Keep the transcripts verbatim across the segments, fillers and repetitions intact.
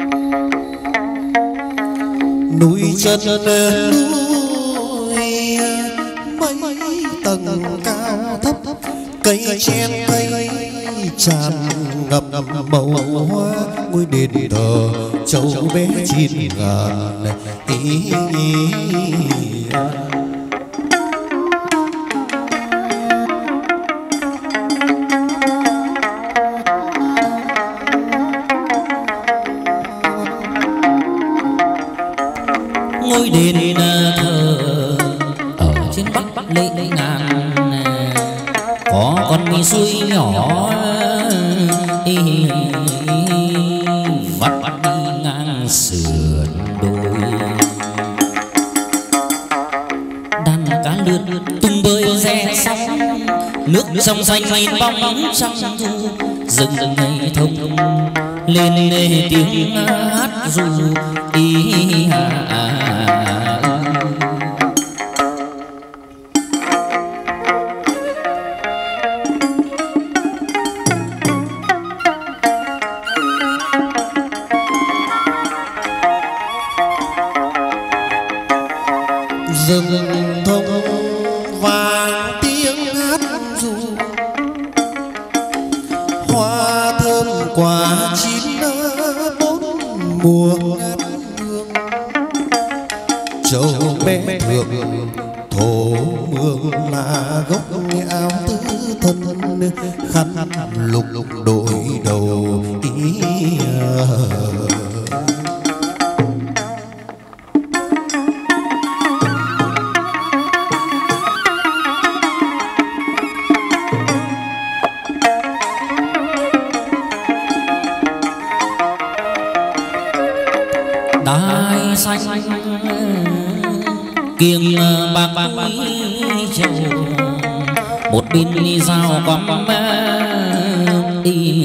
núi chân núi mấy tầng cao thấp, cây chen cây tràn ngập màu hoa, ngôi đền thờ châu bé chín ngàn ý. Ngôi đền thờ ở trên bắc lệ ngàn, có con suối nhỏ vắt đi ngang sườn đồi. Đàn cá lươn tung bơi rẽ sóng, nước trong xanh nhìn bóng trăng thu. Rừng rừng ngày thông lên lê tiếng hát ru ý hà. Rừng thông vàng tiếng hát ru, hoa thơm quả chín bốn mùa ngát hương. Châu bé thượng thổ mương là gốc áo tứ thân, khăn lục lục đội đầu ý. Đai xanh kiêng bạc núi trầu, một bên dao quắm đi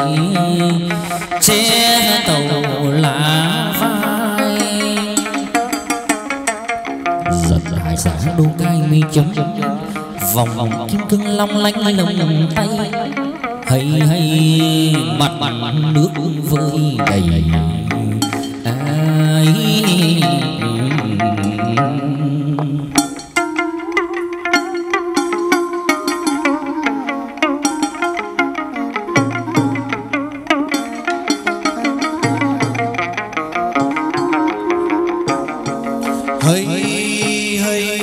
che tàu lá vai. Giật hải sản đô cay mi chấm, vòng vòng kim cương long lanh lồng tay. Hay hay mặt mặt nước vơi đầy ai. Hay hay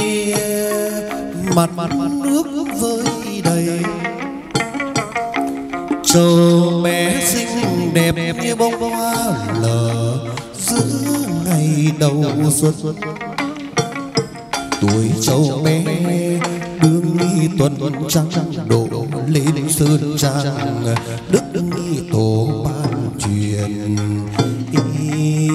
mặt mặt nước vơi đầy, châu bé xinh đẹp như bông hoa lờ giữa ngày đầu xuân. Tuổi châu bé đương nghi tuần trăng đổ lên sơn trang, đức nghi tổ ban truyền ý.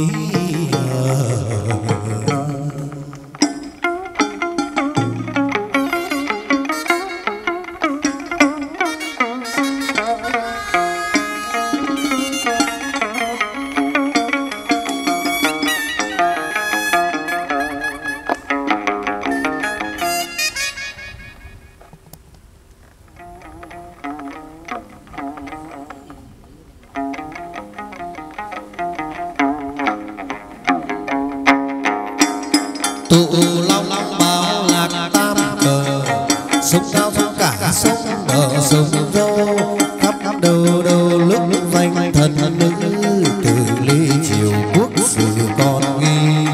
Tụ long long bao lạc tam cờ, sông cao sông cả sông bờ sông dâu. Khắp đầu đầu lúc danh thần nữ, từ ly chiều quốc sử còn nghi.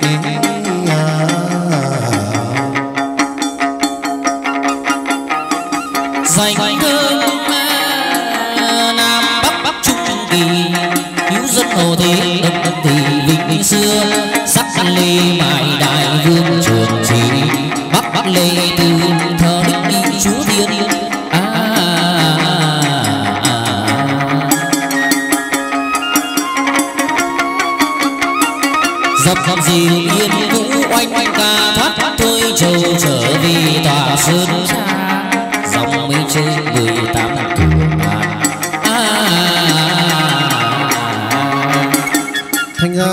Danh hương nam bắc bắc trung kỳ, hữu dân hồ thế đông đông thì vinh xưa. Sắc lê mãi đại vương trường trì, bắc bắc lê từ thờ đức đi chúa thiên. À, à, à, à. Dập dập dìu yên vũ oanh oanh ca thoát thôi trầu trở về tòa sơn tra. Dòng mây chơi mười tám cửa ngàn. À, à, à. Thành ra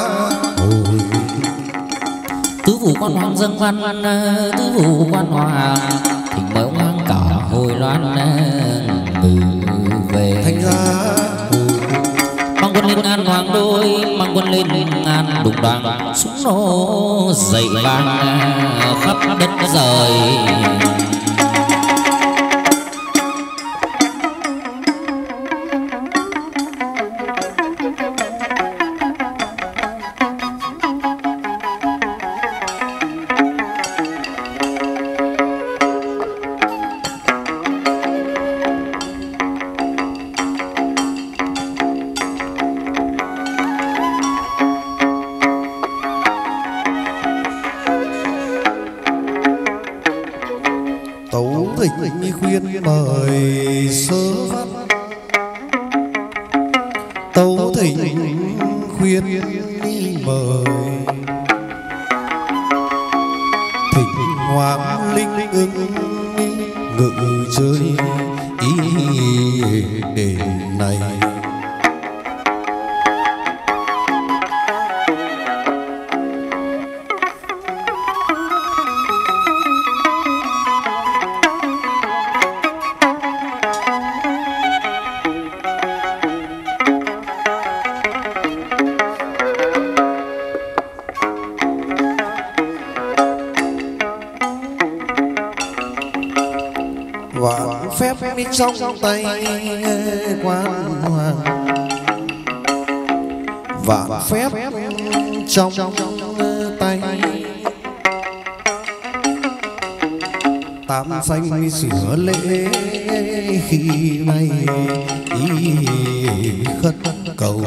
tứ phủ quan hoàng dân văn, tứ phủ quan hoàng thỉnh mời ông hoàng cả hồi loan ngự về. Thành ra bằng quân liên an ngàn hoàng đôi mang quân lên ngàn đùng đoàn súng nổ dậy vang khắp đất rời. Thịnh khuyên mời sớ phát, tấu thịnh khuyên mời thịnh hoàng linh ưng ngự chơi ý đề này. Vạn phép trong tay quan hoàng, vạn phép trong tay tám xanh sửa lễ khi nay ý khất cầu.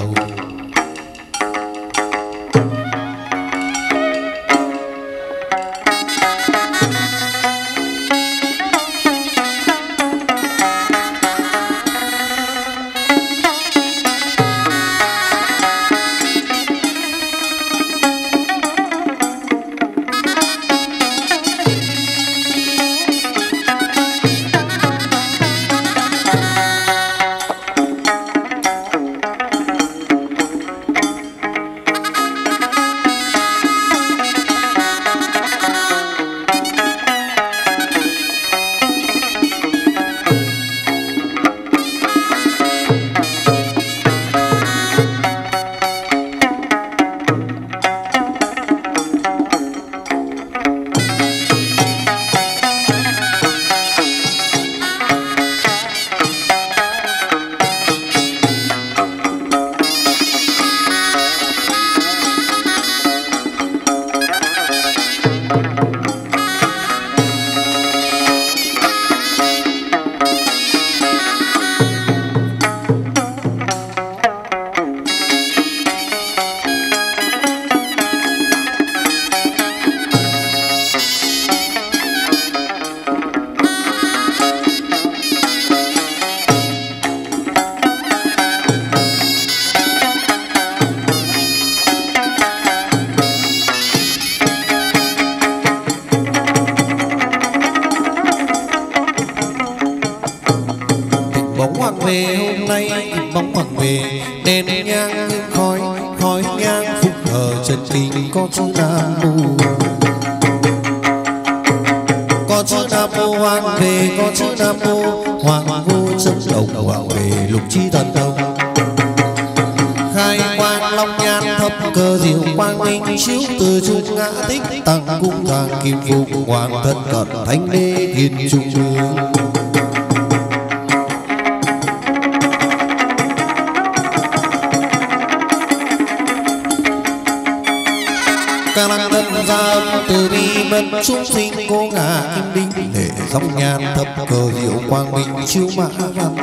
Bóng hoàng về hôm nay, bóng hoàng về đèn nhang hương khói, khói nhang phúc thờ chân kinh có chữ Nam Mô. Có chữ Nam Mô hoàng về, có chữ Nam Mô hoàng vô chân đồng, hoàng về lục chi thần thông. Khai quang long nhan thập cơ diệu quang minh chiếu từ trung ngã tích tăng cung thang kim phục hoàng thân cận thánh đế thiên trung ương. Ca lăng thân gia âm từ bi mân chúng sinh cô ngã kim đinh để dòng nhan thập cờ diệu quang minh chiếu mã văn.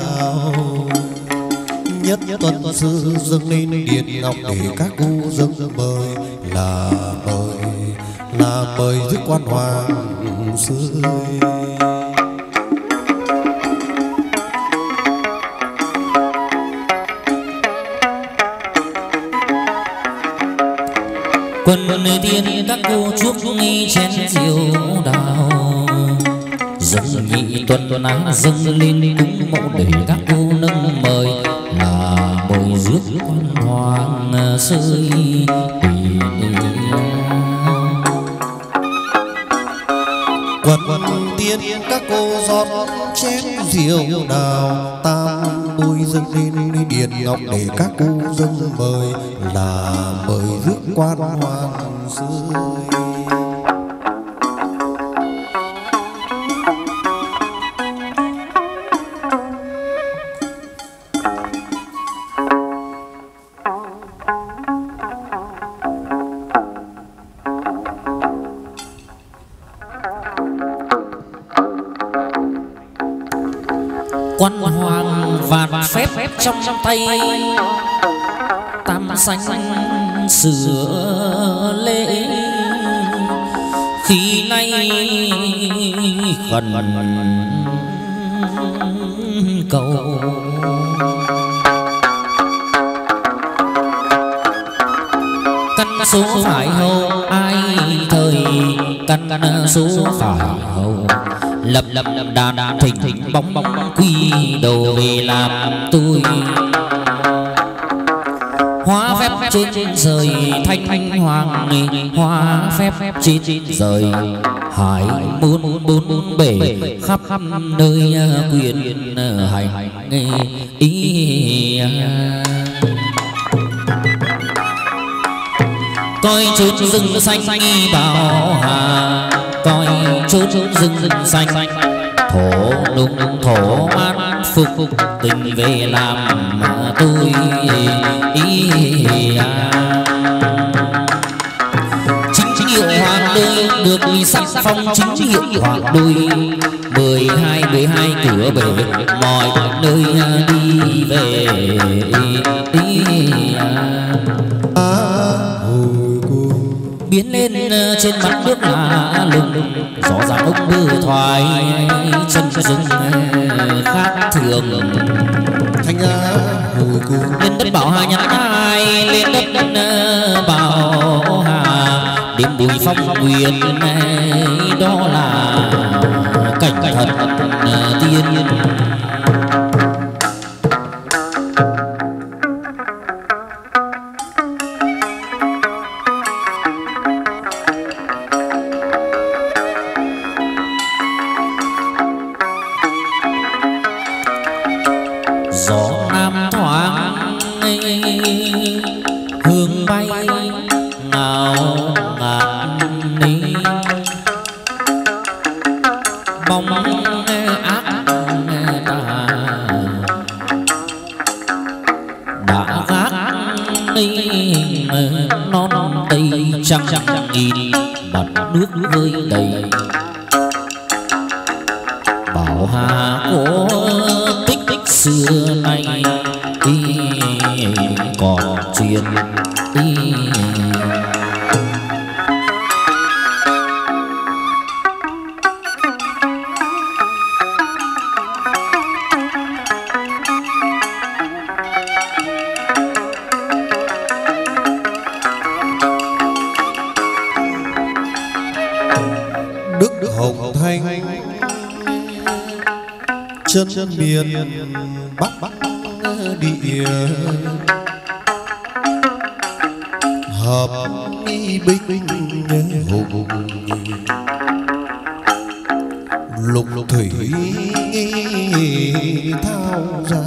nào. Nhất tuần sư dâng lên điện ngọc để các cô dâng mời, là mời là mời rước quan hoàng sư. Quân tiên các cô chuốc nghi chén rượu đào, dâng nhị tuần á dâng lên cúng mẫu để các cô nâng mời, là mời rước quan hoàng sư. Quân tiên các cô rót chén rượu đào, tam bôi dâng lên điện ngọc để các cô dâng mời, là mời rước quan hoàng sư. Quan hoàng vạn phép trong tay, tam sanh sửa lễ. Khi nay khẩn cầu, căn số phải hầu ai thời, căn số phải hầu lập lập đàn đàn thỉnh thỉnh bóng bóng quy đầu về làm tôi. Hóa phép trên rời thanh thanh hoàng, hóa phép trên rời hải bốn bốn bốn bể, khắp khắp nơi quyền hành ý. Coi chốn rừng xanh bảo hà, coi chốn rừng rừng xanh thổ nung thổ mát phục tình về làm tôi. Chính hiệu hoàng đôi được sắc phong, chính hiệu hoàng đôi mười hai mười hai cửa bể, mọi nơi đi về. Biến lên trên mặt nước lạ lùng, gió gió ông bư thoại chân rung khác thường. Thanh á hồi cung lên đất Bảo Hà nhắn ai, lên đất Bảo Hà đêm bùi phong nguyên, đó là cảnh thật tiên. Gió nam thoáng hương bay ngào ngạt ní, bóng ác ta đã gác non tây trăng nghìn, mặt nước vơi đầy. Bảo Hà có tích tích xưa nay còn truyền. Đức Hồng Thanh chân miền Bắc Bắc địa, hợp nghi binh hùng lục thủy thao ra.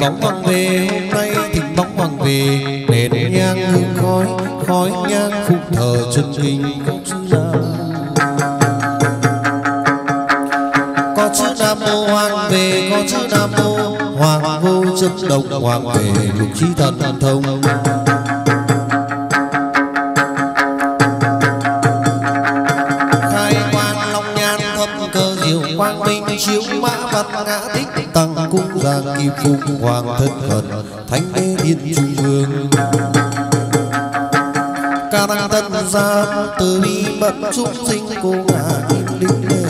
bóng hoàng về hôm nay thỉnh bóng hoàng về đèn nhang hương khói khói nhang phụng thờ chân hình có chữ nam có chữ nam mô hoàng về có chữ nam mô hoàng vô chân động hoàng về lục trí thần thông khai quang long nhan thâm cơ diệu quang minh chiếu mã văn ngã tích tăng cung giang kim phụng hoàng thân thần thánh đế thiên trung ương ca đăng tân gia từ bi bận chúng sinh cô ngã kim linh lệ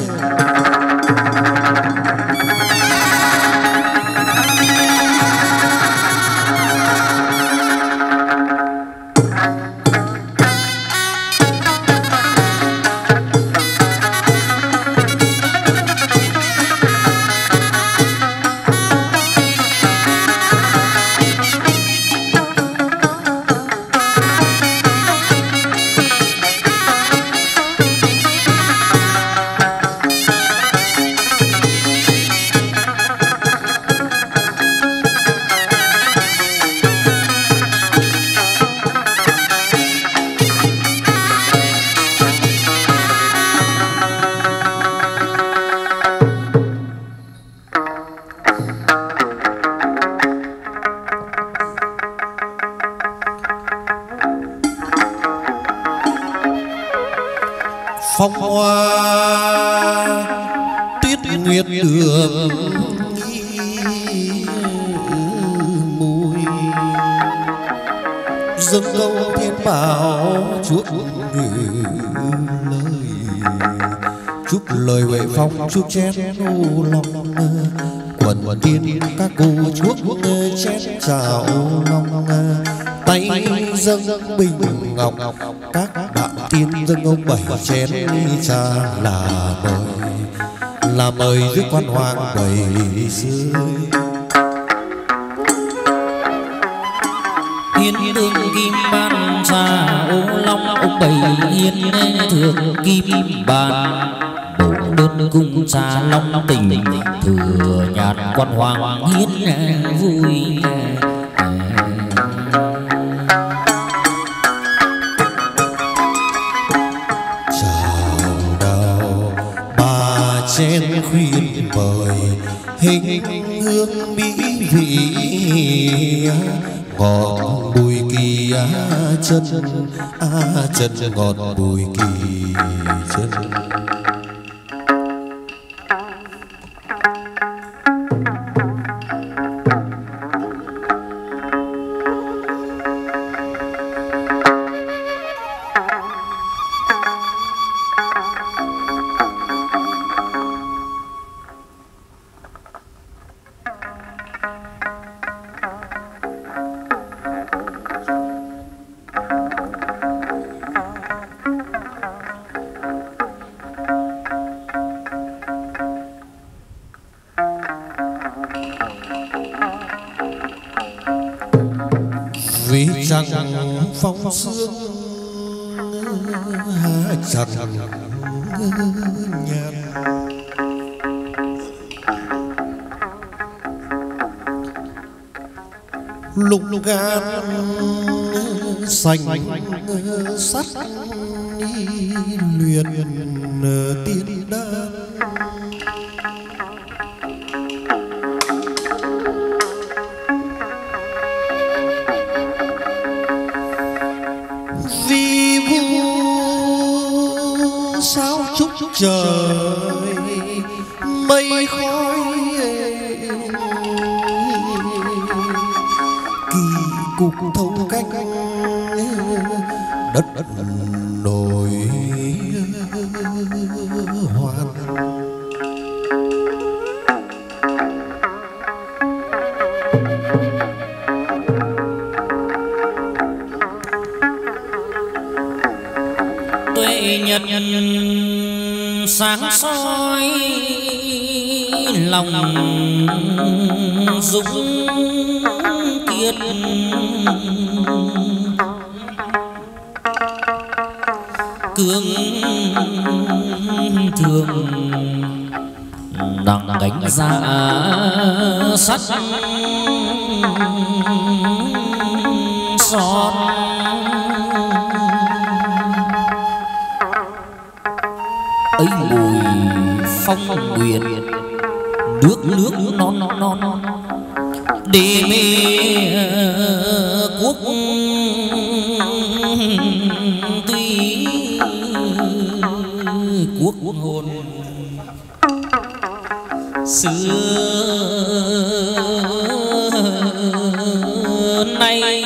phong hoa tuyết nguyệt đường mùi dâng câu thiên bảo chuốc lời chúc lời huệ phong chúc chén ô long quần tiên các cô chuốc chén chào long tay dâng bình ngọc các bạn tiên dâng ông bảy chén trà là mời là mời rước quan hoàng bảy rưới hiến đương kim ban trà ô long ông bảy hiến thượng kim ban bổ đơn cung trà long tình thừa nhạt quan hoàng hiến vui chén khuyên mời hình hương mỹ vị ngọt bùi kỳ chân à, chân ngọt bùi kỳ chân vì chẳng phong sương chẳng nhạt lục gan xanh sắt luyện tiên đan vì vu sao chúc trời mây khói kỳ cục thâu cách đất nổi hoàn tuệ nhật sáng soi lòng dũng kiệt cương thường đằng cánh ra sắt son ấy mùi phong nguyệt nước nước non non để mê quốc tuy quốc hồn xưa nay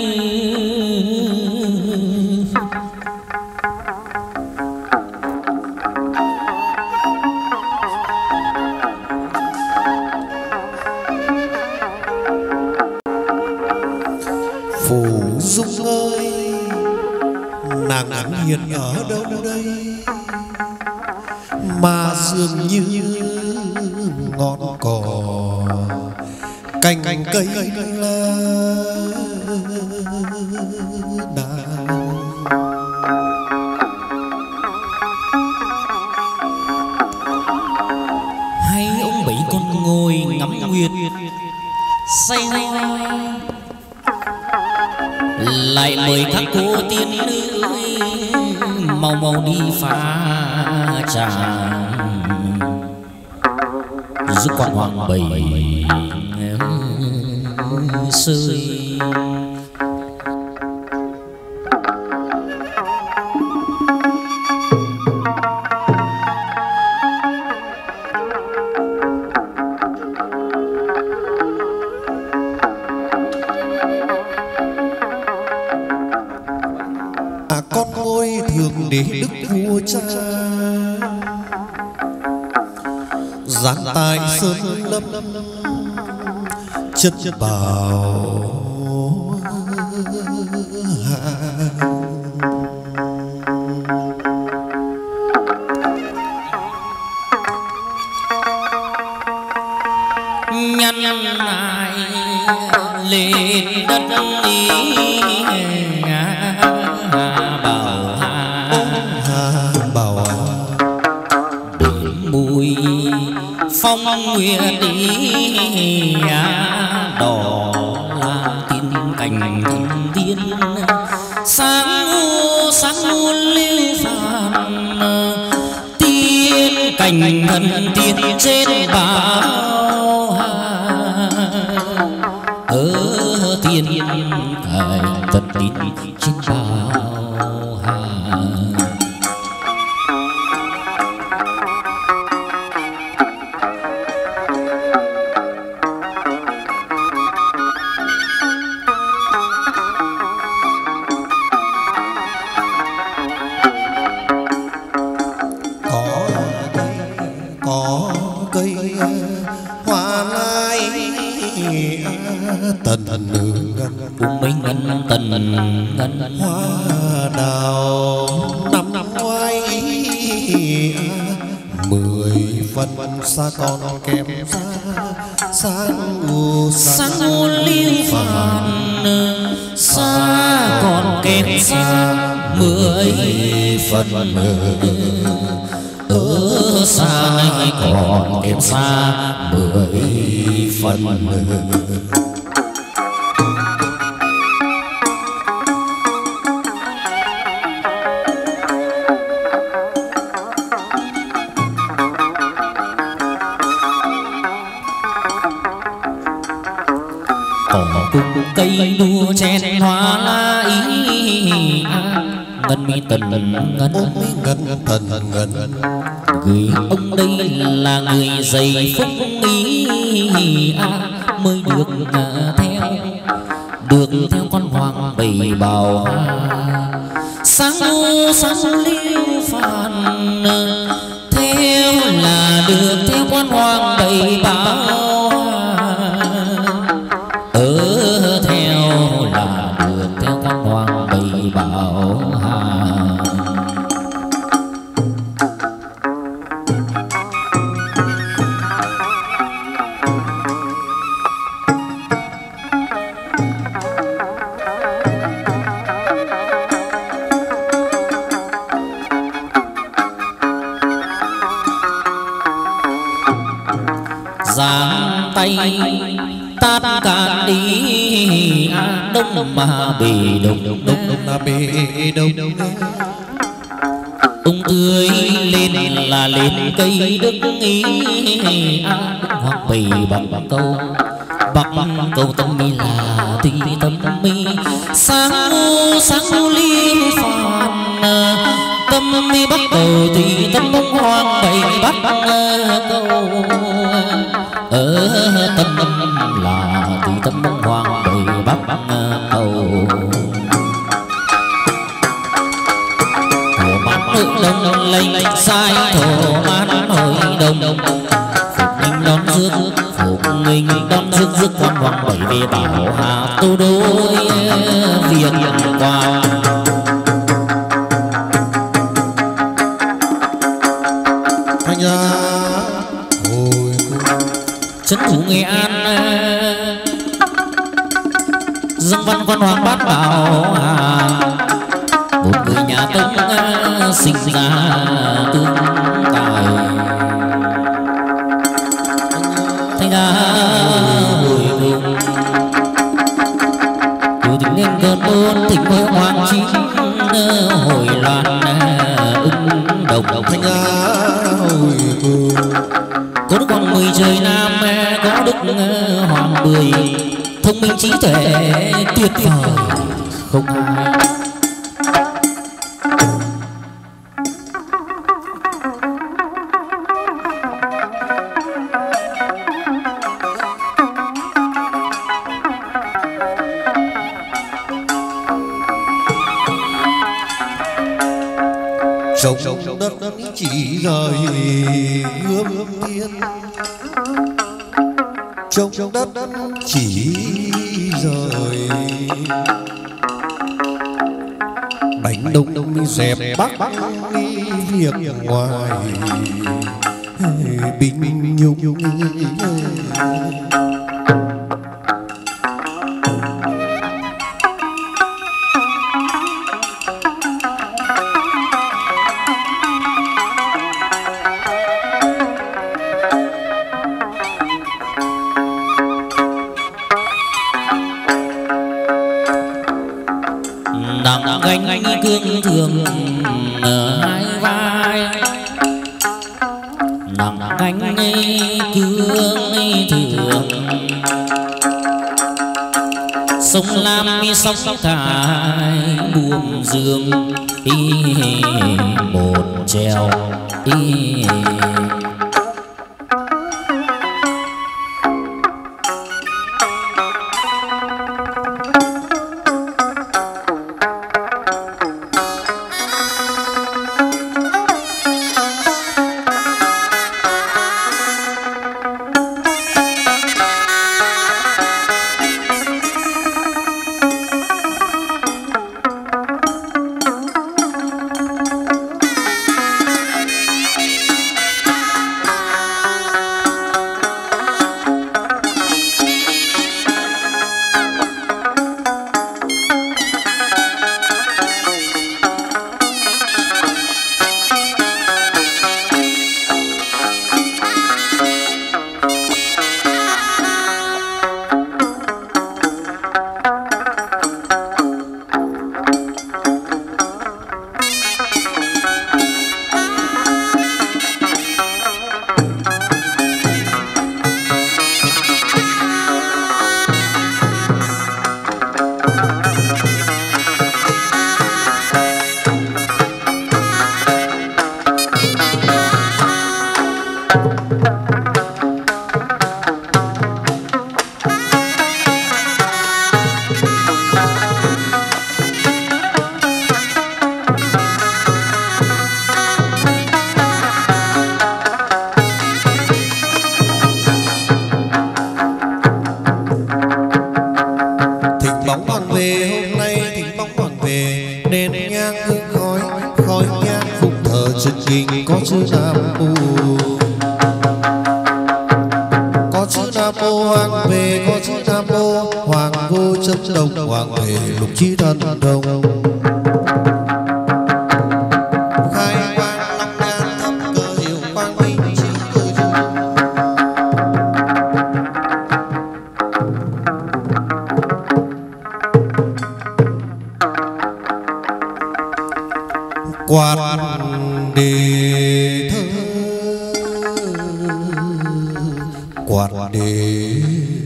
Phù Dung ơi, nàng ẩn hiện ở đâu đây mà dường như ngọn cỏ cành cây lá đào. hay ông bảy con ngồi ngắm nguyệt say lại mời các cô tiên nữ mau mau đi pha trà giúp con hoàng bảy sơi. À con ngôi thượng đế đức vua cha giáng tài sơn lâm chất bảo nhăn lại lên đất ý bảo bảo mùi phong nguyệt đi đỏ là tiên cảnh thần tiên sáng u sáng u lưu phàm tiên cảnh thần tiên trên bảo ở tiên cảnh thần tiên trên bảo tần tần ngân cùng mấy ngân tần ngân hoa đào năm năm ngoái mười phần xa còn kém xa sáng u sáng u liêu phàn xa còn kém xa mười phần ở xa nay còn kém xa mười phần. Cùng cây đua chen hoa la ý ngân mi tần ngân ngân tần ngân gửi ông đây là người dày phúc ý mới được theo được theo con hoàng bảy bào sáng u sáng liêu phàn theo là được theo con hoàng bảy bào ở theo là được theo con hoàng bảy bảo hà. Giang tay tát cạn đi Á Đông mà bề đông đông là bề đông ung tươi lên là lên cây đức ý Á Hoàng bề bằng câu bắc câu tâm mi là tùy tâm mi sáng u sáng u ly phàn tâm mi bắc cầu tùy tâm bông hoang bày bắc câu ở tâm là tùy tâm bông hoang bày bắc cầu thổ mát nước đông lênh sai thổ mát hội đông phục minh đón rước phục minh đón rước rước quan hoàng bảy về bảo hà tô đối việc qua thanh ra hồi trấn thủ Nghệ An dâng văn quan hoàng bát bảo hà một người nhà Tống sinh ra tương tài thanh ra hồi cùng từ tình nên cơn đôn tình mơ hoàng chính hồi loạn ưng đồng thanh ra hồi cùng có đức hoàng mười trời nam có đức hoàng mười thông minh trí tuệ tuyệt vời không ai trồng đất chỉ rời gươm tiên trồng đất chỉ rời đánh đông đông dẹp bắc việc ngoài bình nhung gánh cương thường hai vai nặng gánh cương thường sông Lam sông Thải buồm dương một treo có chữ Nam Mô, có chữ Nam Mô Hoàng về, có chữ Nam Mô Hoàng vô chấp đồng, Hoàng về lục trí thân đồng. Khai quang long nhan thấp cơ hiệu quang minh trí cơ dung. quạt đề thơ quạt đề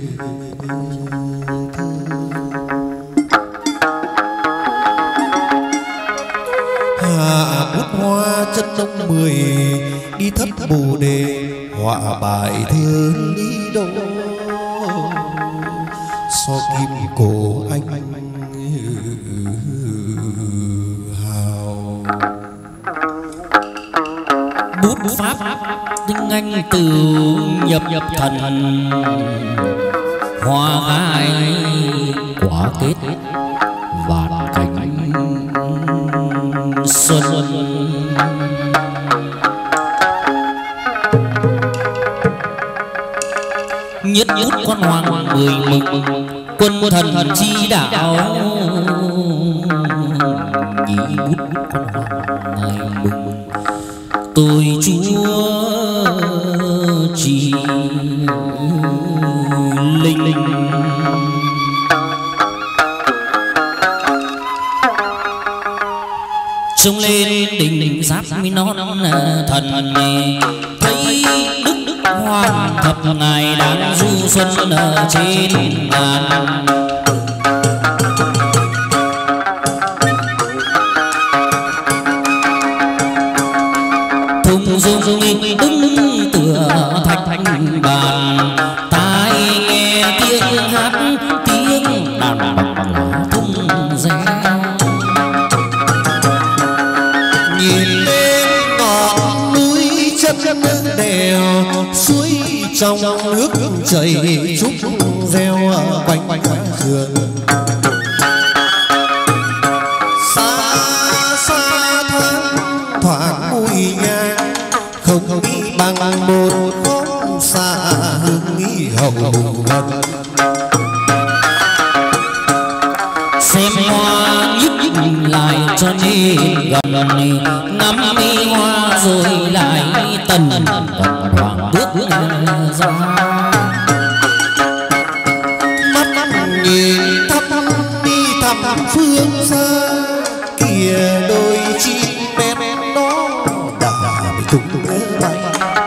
hạ bút hoa chân đông mười đi thất bồ đề họa bài thơ lý đô so kim cổ anh hào bút pháp tinh anh từ nhập nhập thần hoa gai quả kết vạn cánh xuân nhất bút con hoàng mười mừng quân thần chi đạo nhị bút con hoàng ngày mừng tôi chúa chỉ linh linh trông lên đỉnh giáp mi non thần thấy đức đức hoàng thập ngài đang du xuân ở trên ngàn thùng dung đứng tựa thạch thành bàn tai nghe tiếng hát tiếng đàn bằng lá thung reo nhìn lên ngọn núi chân chân đèo suối trong nước chảy trúc reo quanh quanh sườn xa xa thoáng thoáng mùi nhang không đi bằng một khóm xa hương ý hậu vân xem hoa nhức nhức lại cho nên gần ngắm mi hoa rồi lại tần còn hoàng bước ra mắt nhìn thăm đi thăm phương xa kìa đôi chim bé đó đã bị tung bay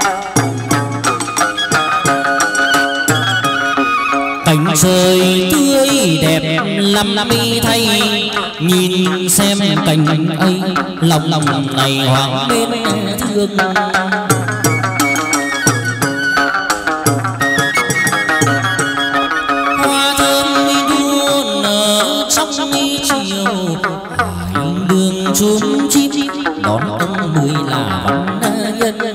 cảnh trời tươi đẹp lắm mi thay nhìn xem cảnh ấy lòng lòng này hoàng bên thương hoa thơm mi đua nở trong mi chiều hải đường chum chim đón ông mười là văn nhân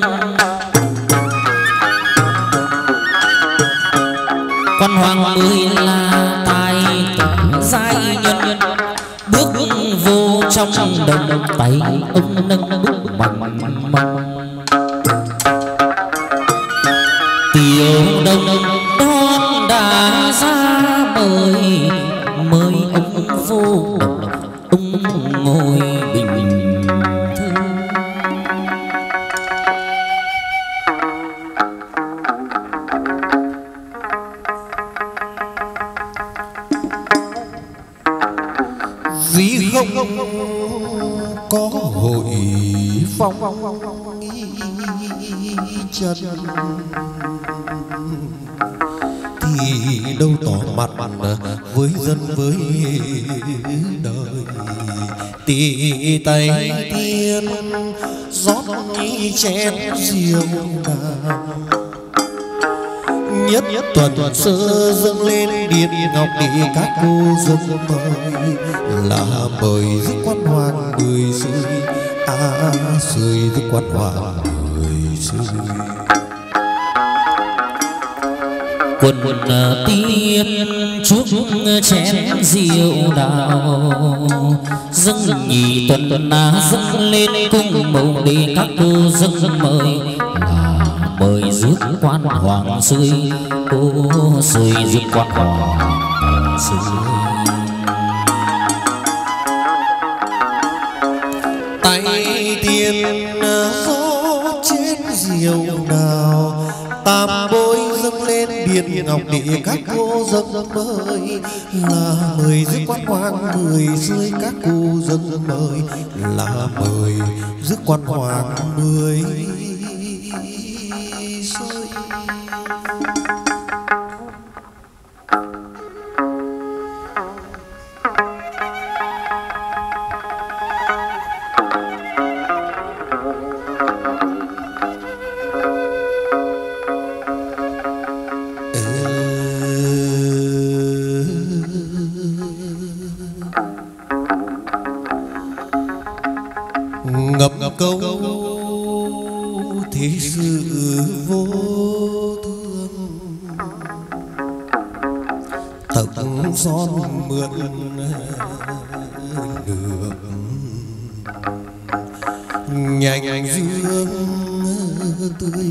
quan hoàng mười là tài tử giai nhân bước vô trong đồng tay ông nâng bút bằng bằng tiểu đông đón đã ra mời mời ông vô đồng ông ngồi bình thư vì không có hội phong chân thì đâu tỏ mặt với dân với đời tỉ tay tiên rót chén rượu đào nhất nhất tuần tuần sơ dâng lên điện ngọc để các cô dâng mời là mời giúp quan hoàng người xưa à xươi giúp quan hoàng người xưa quần quần tiên chuốc chén rượu đào dâng nhị tuần tuần na dâng lên cung màu để các cô dâng mời là mời rước quan hoàng xươi ô xươi rước quan hoàng xươi tay tiền rót chén rượu đào tam bối dâng lên lên biển ngọc địa các cô dâng mời, là mời rước quan hoàng mười dưới các cô dâng mời, là mời rước quan hoàng mười rơi. Ngập ngập câu thế sự vô thương, tận son mượn nước nhành dương tươi.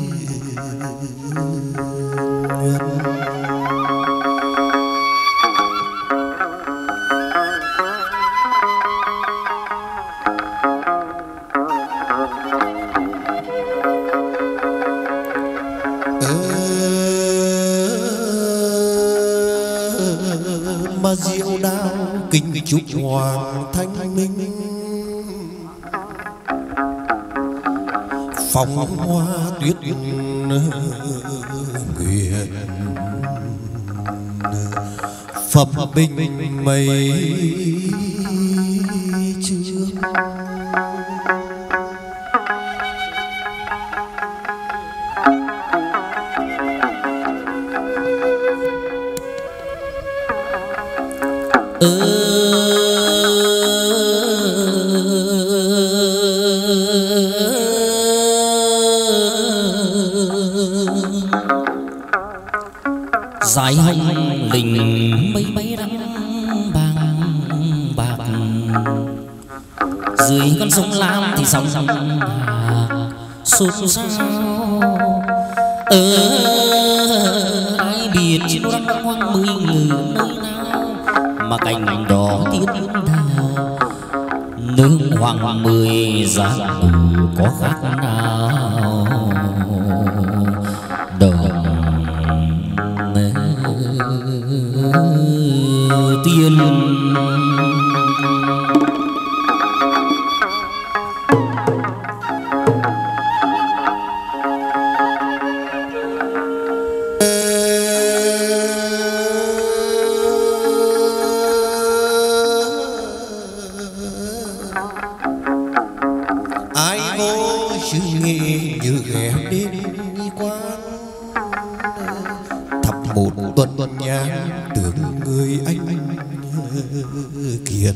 Mà diệu đao kính chúc hoàng thanh minh, phong hoa tuyết nguyện, phẩm bình mây chương. Dài hồng lình mây bay đắng bàng bạc, dưới con sông Lam thì sóng Hà xôn xao. Ở ai biệt trên răng hoang mươi ngừ nơi nào, mà cành đỏ tiến thao nương hoàng mười giang ngừ có khác nào đồng tiên. Ai vô sự nghe như ghé đến quan, thắp một tuần tuần nhang tưởng người anh kiệt.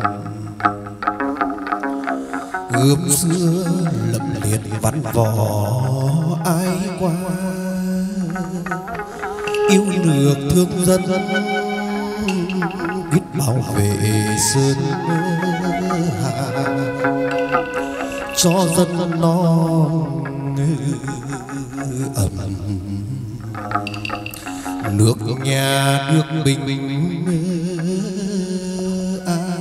Gươm xưa lậm liệt văn võ ai qua, yêu nước thương dân biết bảo vệ sơn hà, cho dân no ấm nước nhà nước bình bình an.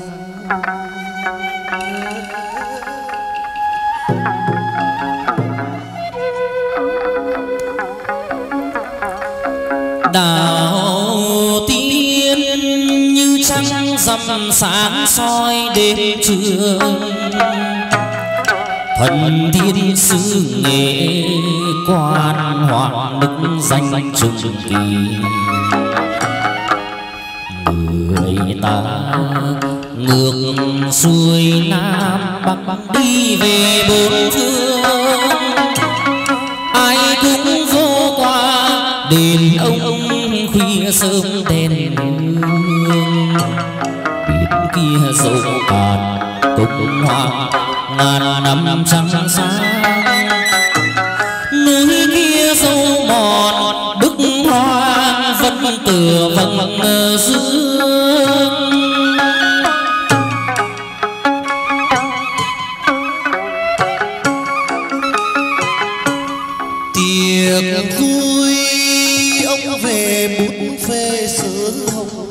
Đào tiên như trăng rằm sáng soi đêm trường, thần thiên sứ nghệ quan hoàng đức danh trùng kỳ. Người ta ngược xuôi nam bắc đi về bốn phương, ai cũng vô qua đền ông khuya sớm đèn hương. Biển kia dấu cạn cung hoàng ngàn năm trăng sáng, núi kia sâu mòn đức hoa vẫn tựa vầng dương. Tiệc vui ông về bút phê sớ hồng,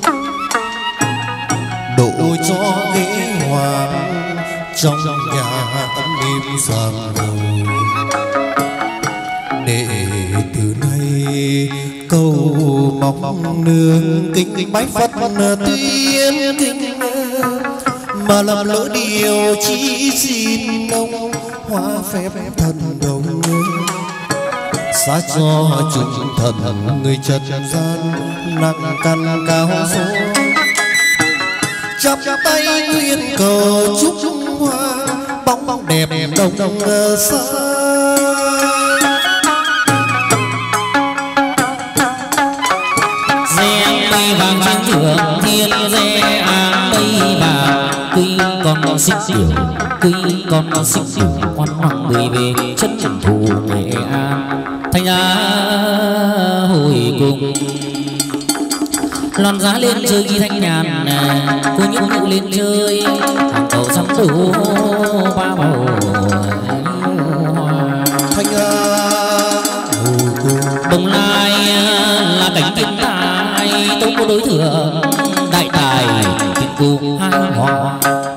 đổ cho ghế hoàng trong nhà ấm êm sàn ngầu. Để từ nay mong nương kính bái Phật tuyên kinh mà làm lỡ điều chỉ xin ông hóa phép thần đồng xa cho chúng thần người trần gian nặng căn cao số chắp tay nguyện cầu chúc hoa bóng bóng đẹp đồng đồng xa rẽ mây vàng trắng thượng thiên rẽ áng mây vàng tuy còn xích diệu tuy còn xích diệu quan hoàng người về chân trần thù nghệ an thành ra hồi cùng loan giá lên chơi ghi thanh nhàn cô nhúc nhúc lên chơi hàng cầu sắm đủ ba bầu thanh hồi cùng đồng lai là cảnh thiên tài tôi có đối thượng đại tài thiên cung hai hoa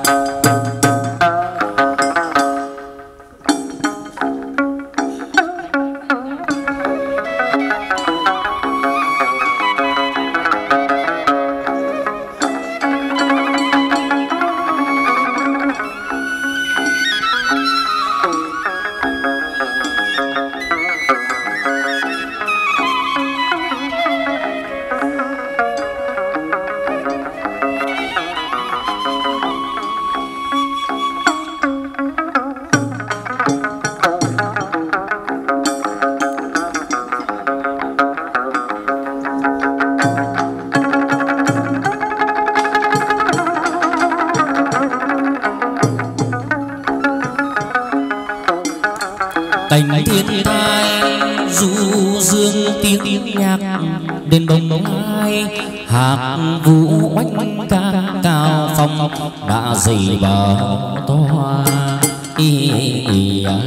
cảnh thiên thai du dương tiếng nhạc đền bồng bồng hai hạt vũ oanh ca cao phong đã dày vào toa y, y, à.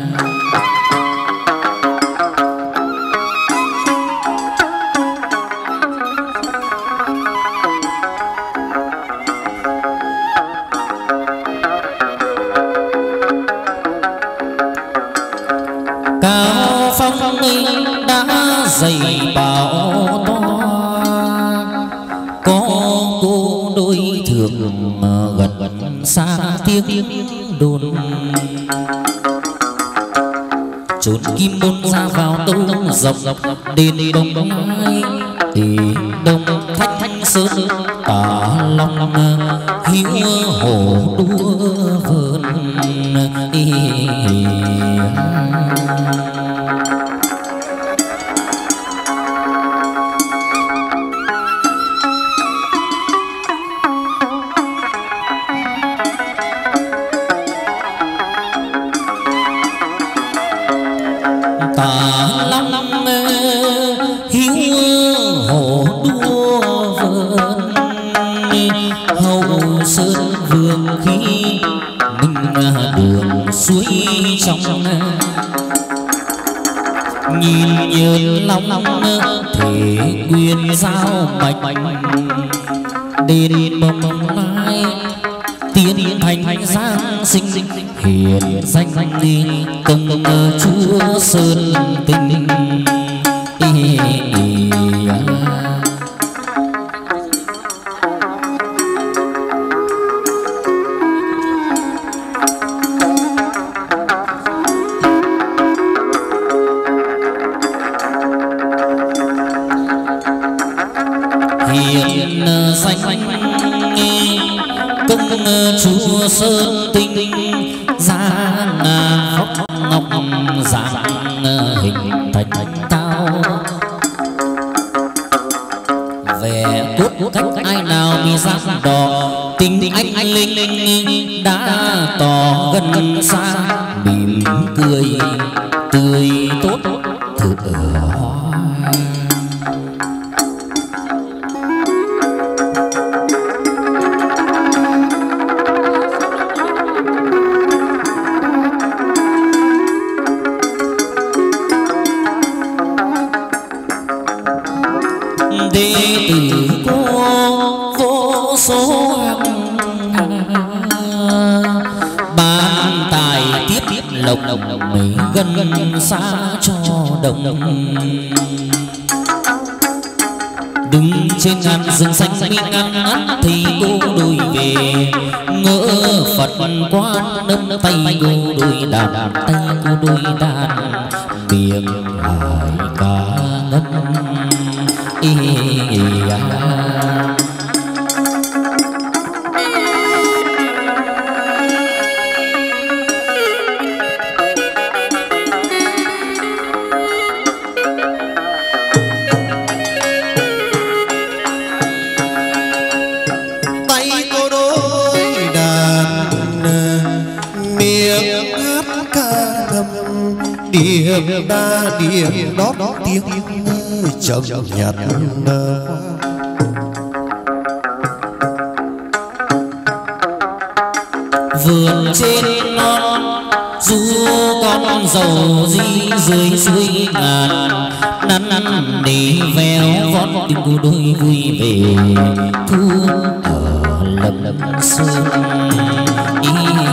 Cao phong đã dày bảo toa có cô đôi thường gần gần xa tiếng đồn trốn kim bôn ra vào tâu dọc dọc đền đông hai thì đông khách thanh sơn tả long hiếu hồ đua vườn y tả long hiếu hồ đua vườn hậu sơn vương khí ninh đường suối trong nhìn nhơn long thể quyên giao mạch đền bồng lai tiến thành giang sinh hiền danh đi công chúa sơn tinh y, y, à. Hiền danh công chúa sơn tinh giang phóc ngọc dạng hình thành cao về cốt cách ai nào bị giang đỏ tình anh linh đã tỏ gần xa mỉm cười tươi tốt thực đệ tử cô vô số ban tài tiếp tiếp lộc lộc mấy gần xa cho đồng đứng trên ngàn rừng xanh minh ngăn ngắt thì cô đôi về ngỡ Phật quan nâng tay cô đôi đàn tay cô đôi đàn miệng hài ca ngân ý, ý, ý, à. Điềm đa điềm đót tiếng chậm nhạt vườn trên non du con dầu di dưới suối ngàn nắn nắn để véo vót tiếng cô đôi vui về thu ở lâm lâm sơn ý.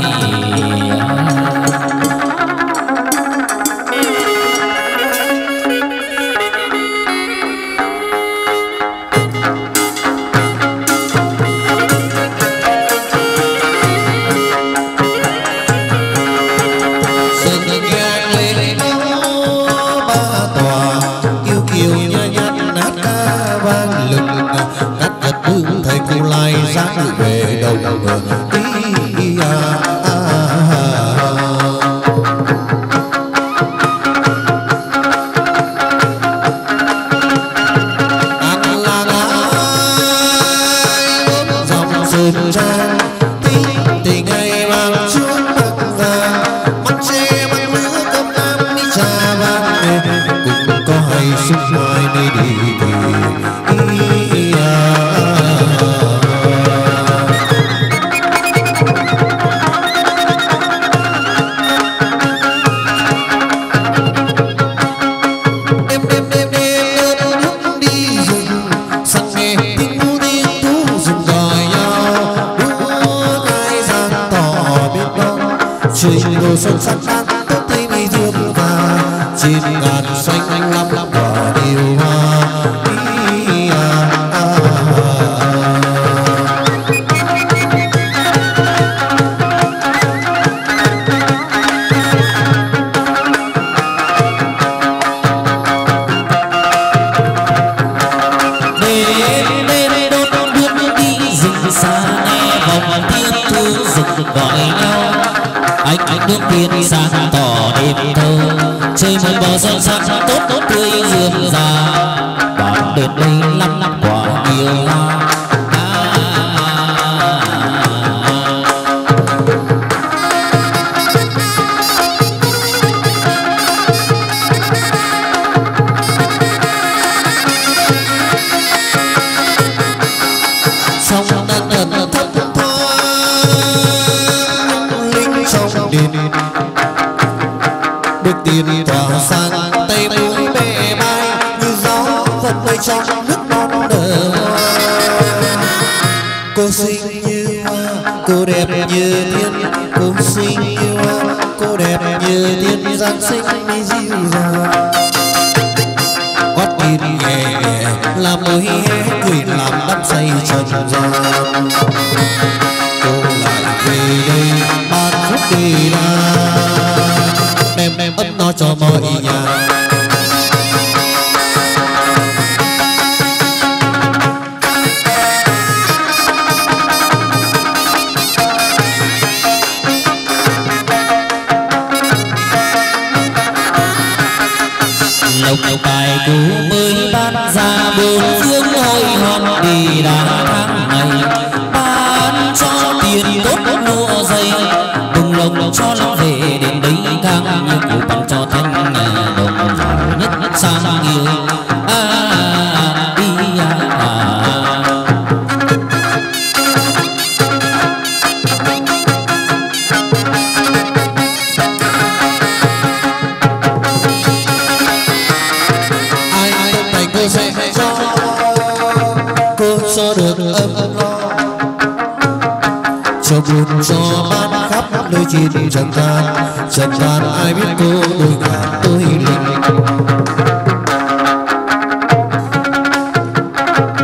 cho buồn cho bát khắp nơi trên trần gian. Trần gian ai biết cô đôi ngàn tôi linh.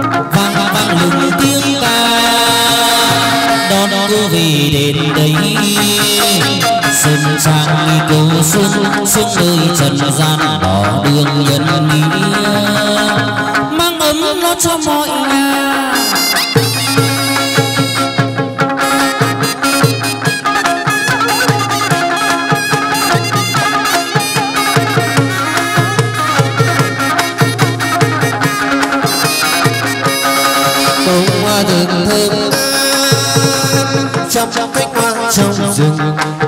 sang nghi cầu xuân xuân nơi trần gian đỏ đường nhân nghĩa mang ấm nó cho mọi nhà. Rừng thơm trăm trăm cánh hoa trong rừng,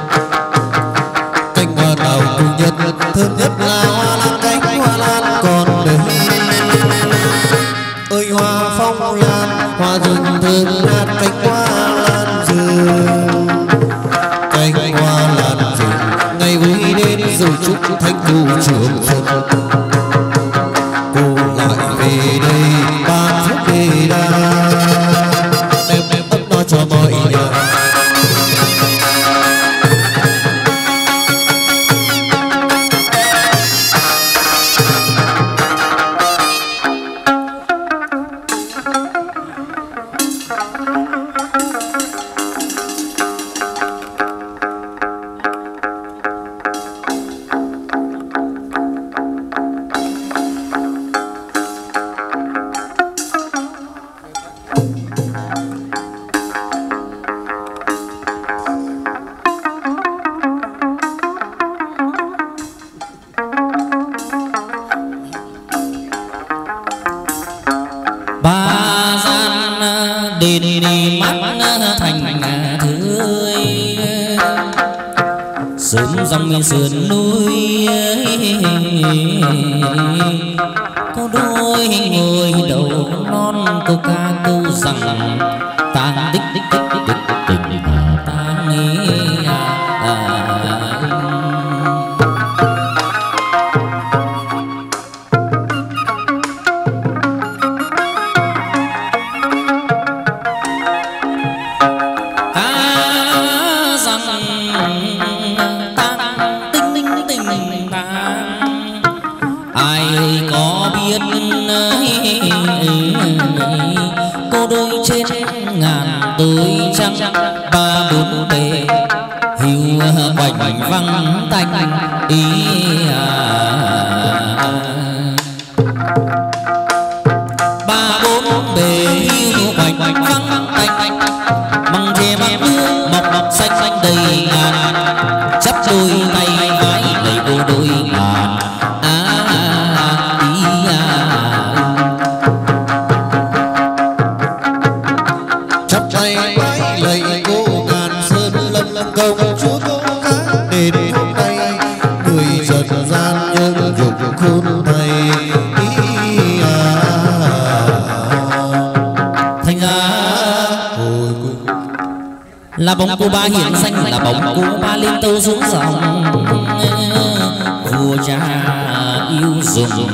cánh hoa nào cùng nhất thơm nhất là hoa lan, cánh hoa lan còn đời. Ơi hoa phong lan, hoa rừng thơm ngát, cánh hoa lan rừng, cánh hoa lan rừng. Ngày vui đến rồi chúc thanh thu trường xuân, cô lại về đây ban phúc đề đa cho mọi người. Dòng sườn núi có đôi ngồi đầu non câu ca câu rằng tang tích tích tích tích tích tình tang ý cô đôi trên ngàn tới trăng ba bốn bề hiu quạnh văng tanh ý ba bốn bề hiu quạnh văng tanh bằng tre bằng mưa mọc mọc xanh xanh đầy ngàn chắp đôi tay vái lấy cô đôi ngàn là bóng cô ba hiển danh là bóng cô ba lên tâu xuống dòng vua cha yêu dùng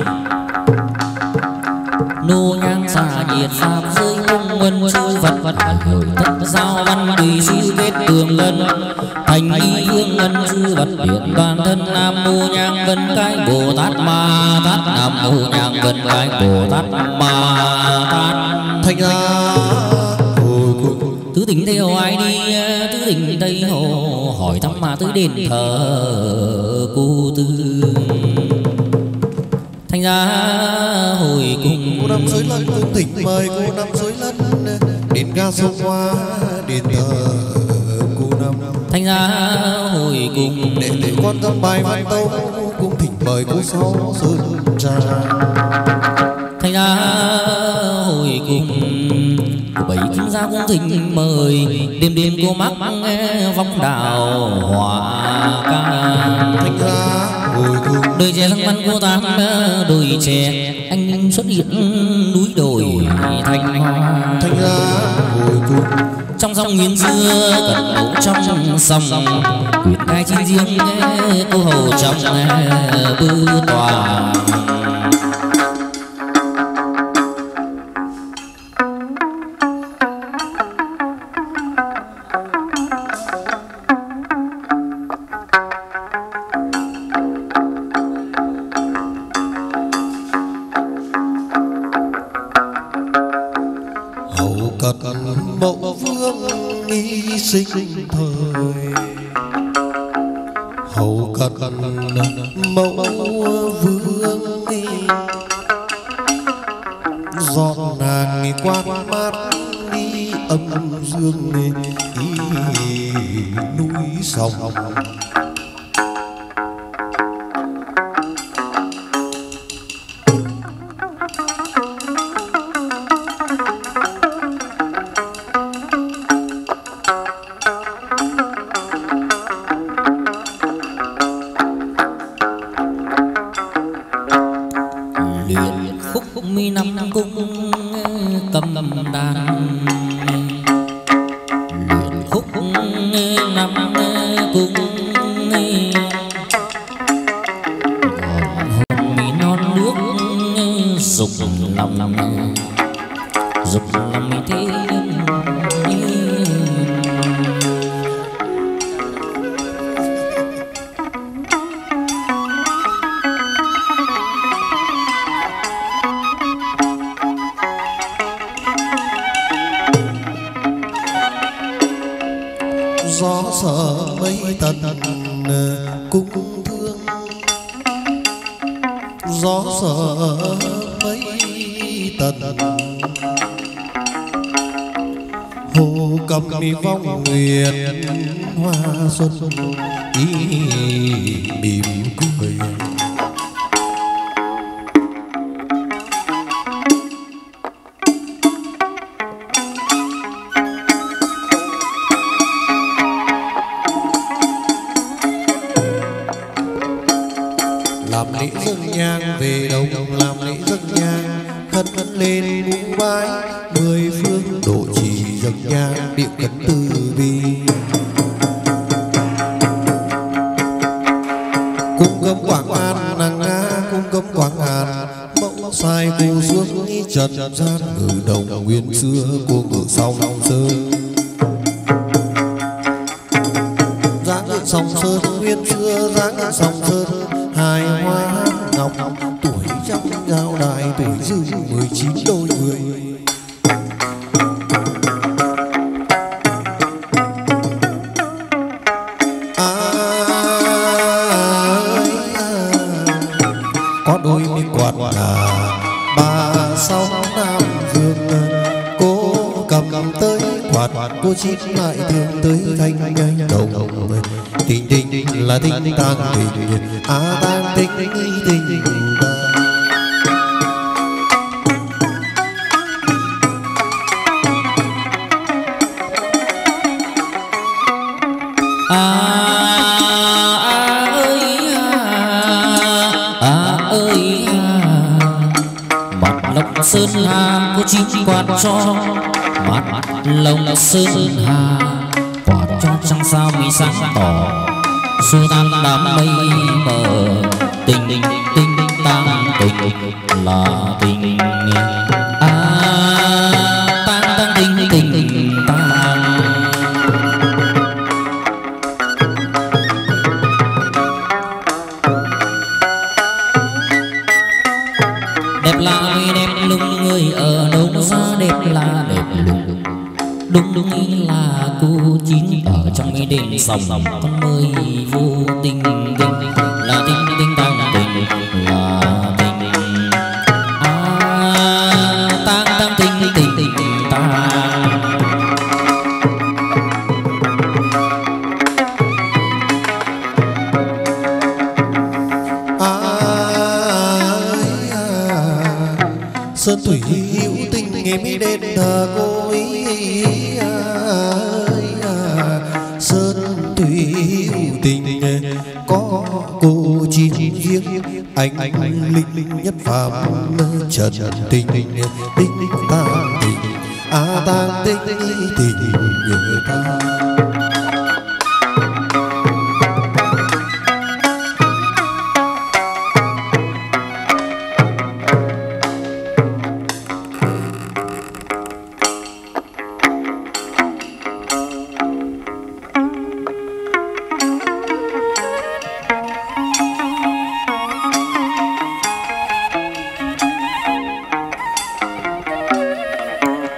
nô nhang xà nhiệt pháp rơi cung ngân chư vật vật hồi thất giao văn tùy sư kết tường lân thành y hương ngân chư vật điện toàn thân nam mô nhang vân cái bồ tát ma tát nam mô nhang vân cái bồ tát ma tát. Thành ra tứ tỉnh Tây Hồ ai đi tứ tỉnh Tây Hồ hỏi thăm mà tới đền thờ cô Tư. Thành ra hồi cùng cô năm suối lân tứ tỉnh mời cô năm suối lân đến ga sông Hoa đền thờ cô năm. Thành ra hồi cùng để để con dâng bài văn tâu cũng thỉnh mời cô sáu sơn trà. Thành ra hồi cùng bảy kim gia cũng thỉnh mời đêm đêm cô mắc vong đào hòa ca. Thành ra hồi cùng đôi trẻ thăng văn cô tám đôi trẻ anh ninh xuất hiện núi đồi thanh hoa. Thành ra hồi cùng trong dòng miếng xưa cận đấu trong sông quyển cai chi riêng cô hầu trong bư tòa. Mậu vương nghi sinh thời cận mẫu vương dọn nàng quan mát đi âm dương đi núi sông. Gió sợ mây tần cung thương, gió sợ mây tần hồ cầm vong nguyệt hoa xuân ý mỉm cười. Làm lễ dâng nhang về đông, làm lễ dâng nhang khấn lên ngũ bái, mười phương độ trì dâng nhang điệu khấn từ bi. Cung cấm Quảng An nàng nga, cung cấm Quảng An mẫu sai cô xuống trần gian, ngự đồng nguyên xưa cô ngự sau long sơn. Dáng ngự song sơn nguyên xưa, dáng ngự song sơn hài hoa ngọc, tuổi trong giao đại tuổi dư mười chín đôi người. À, có đôi mươi quạt là ba sáu nam dương, cô cầm tới quạt cô chít lại thương tới thanh nhanh đồng. Tình tình là tình tang tình, à tang tình tình ta. À, à ơi à, à ơi à, mặt lộc sơn hà có chín quạt cho, mặt lộc sơn hà quạt cho trăng sao mi sáng tỏ, xua tan đám mây mờ. Tình tình tình tang tình là tình, à tang tang tình tình tang. Đẹp là người đẹp lung người ở đâu xa, đẹp là đẹp lung đúng đúng là cô chín ở trong mấy đêm sòng con mới vô tình tình là tình tình tang tình là tình, à tang tang tình tình tình tang. Sơn thủy hữu tình nghe mi đến thờ cô ý. Sơn thủy hữu tình có cô chi riêng, anh anh linh nhất phàm trần tình tình tang tình, à tang tình tình người ta.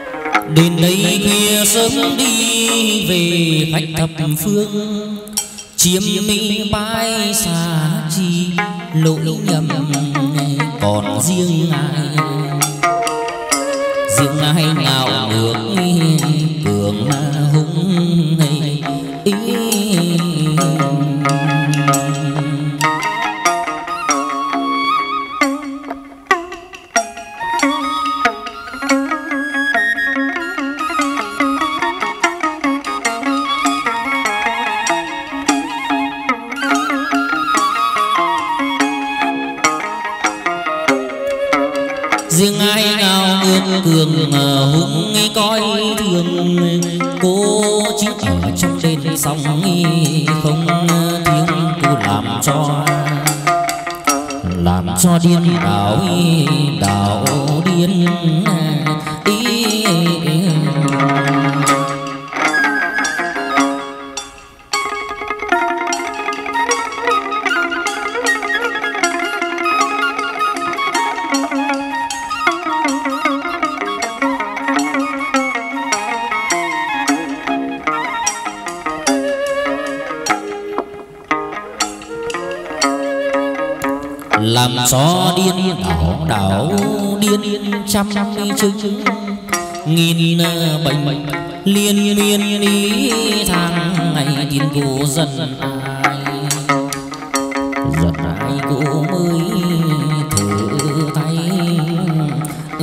Đến đây khuya sớm đi về khách thập phương, chiếm mi bái xa chi lỗi nhầm còn riêng ai riêng ai ngạo ngược cường hung ý. riêng ai ngao ngược cường hung coi thường cô chỉ ở trong đền sóng không tiếng cô làm cho làm cho điên đảo đảo điên ý. Làm cho điên đảo đảo điên trăm chứng nghìn bệnh liên miên ý tháng ngày tin cô dần ai dần ai cô mới thử tay. Ừ.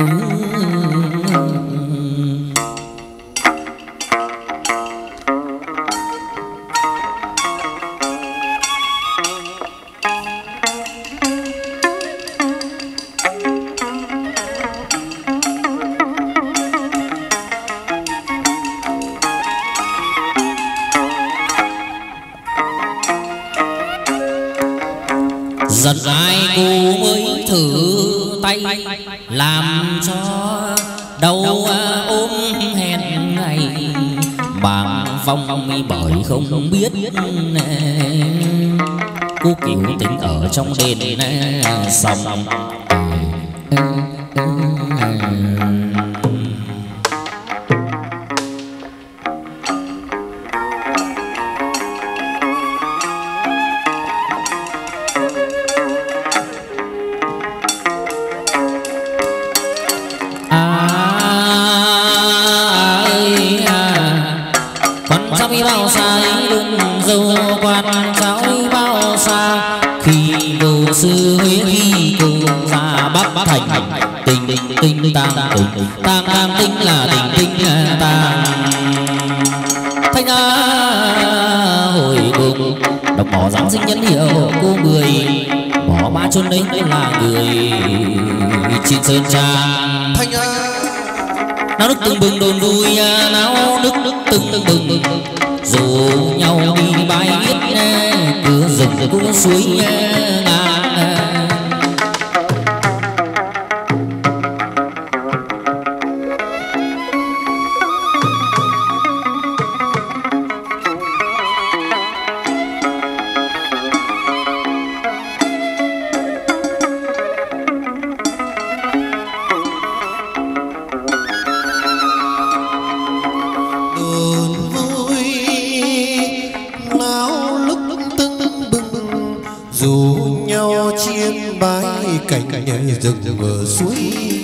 Giận ai cô mới thử tay làm cho đầu ôm hẹn ngày bàng phong bởi không biết cô kiểu tính ở trong đền sòng. Bao xa đừng dâu quan cháu bao xa khi đồ sư Huế khi cùng ra Bắc Thành tình tình tang tình tang tang tình là tình tình tang thanh á hồi cùng đọc bỏ dáng sinh nhân hiệu cô người bỏ ba chôn đấy là người trên sơn trang thanh á náo nước từng bừng đồn vui náo nước nước từng từng bừng dù nhau đi bay ít cứ rừng cứ suối ngang. Dù nhau chiên bái cảnh rừng ở suối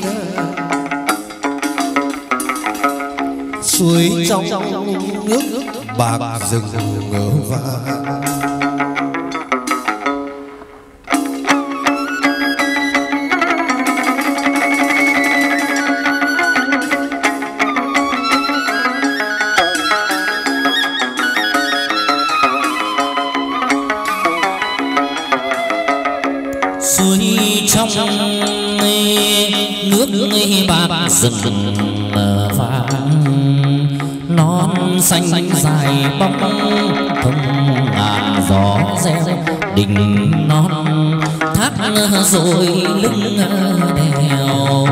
suối trong nước bạc rừng ngỡ vàng. Suối trong nước bạc rừng vàng non xanh dài bóng thông ngàn gió reo đình non thác rồi lưng đèo.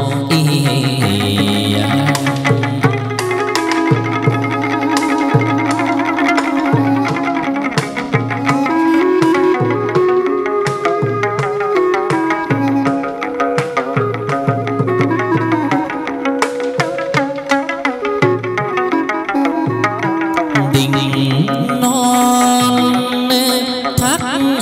non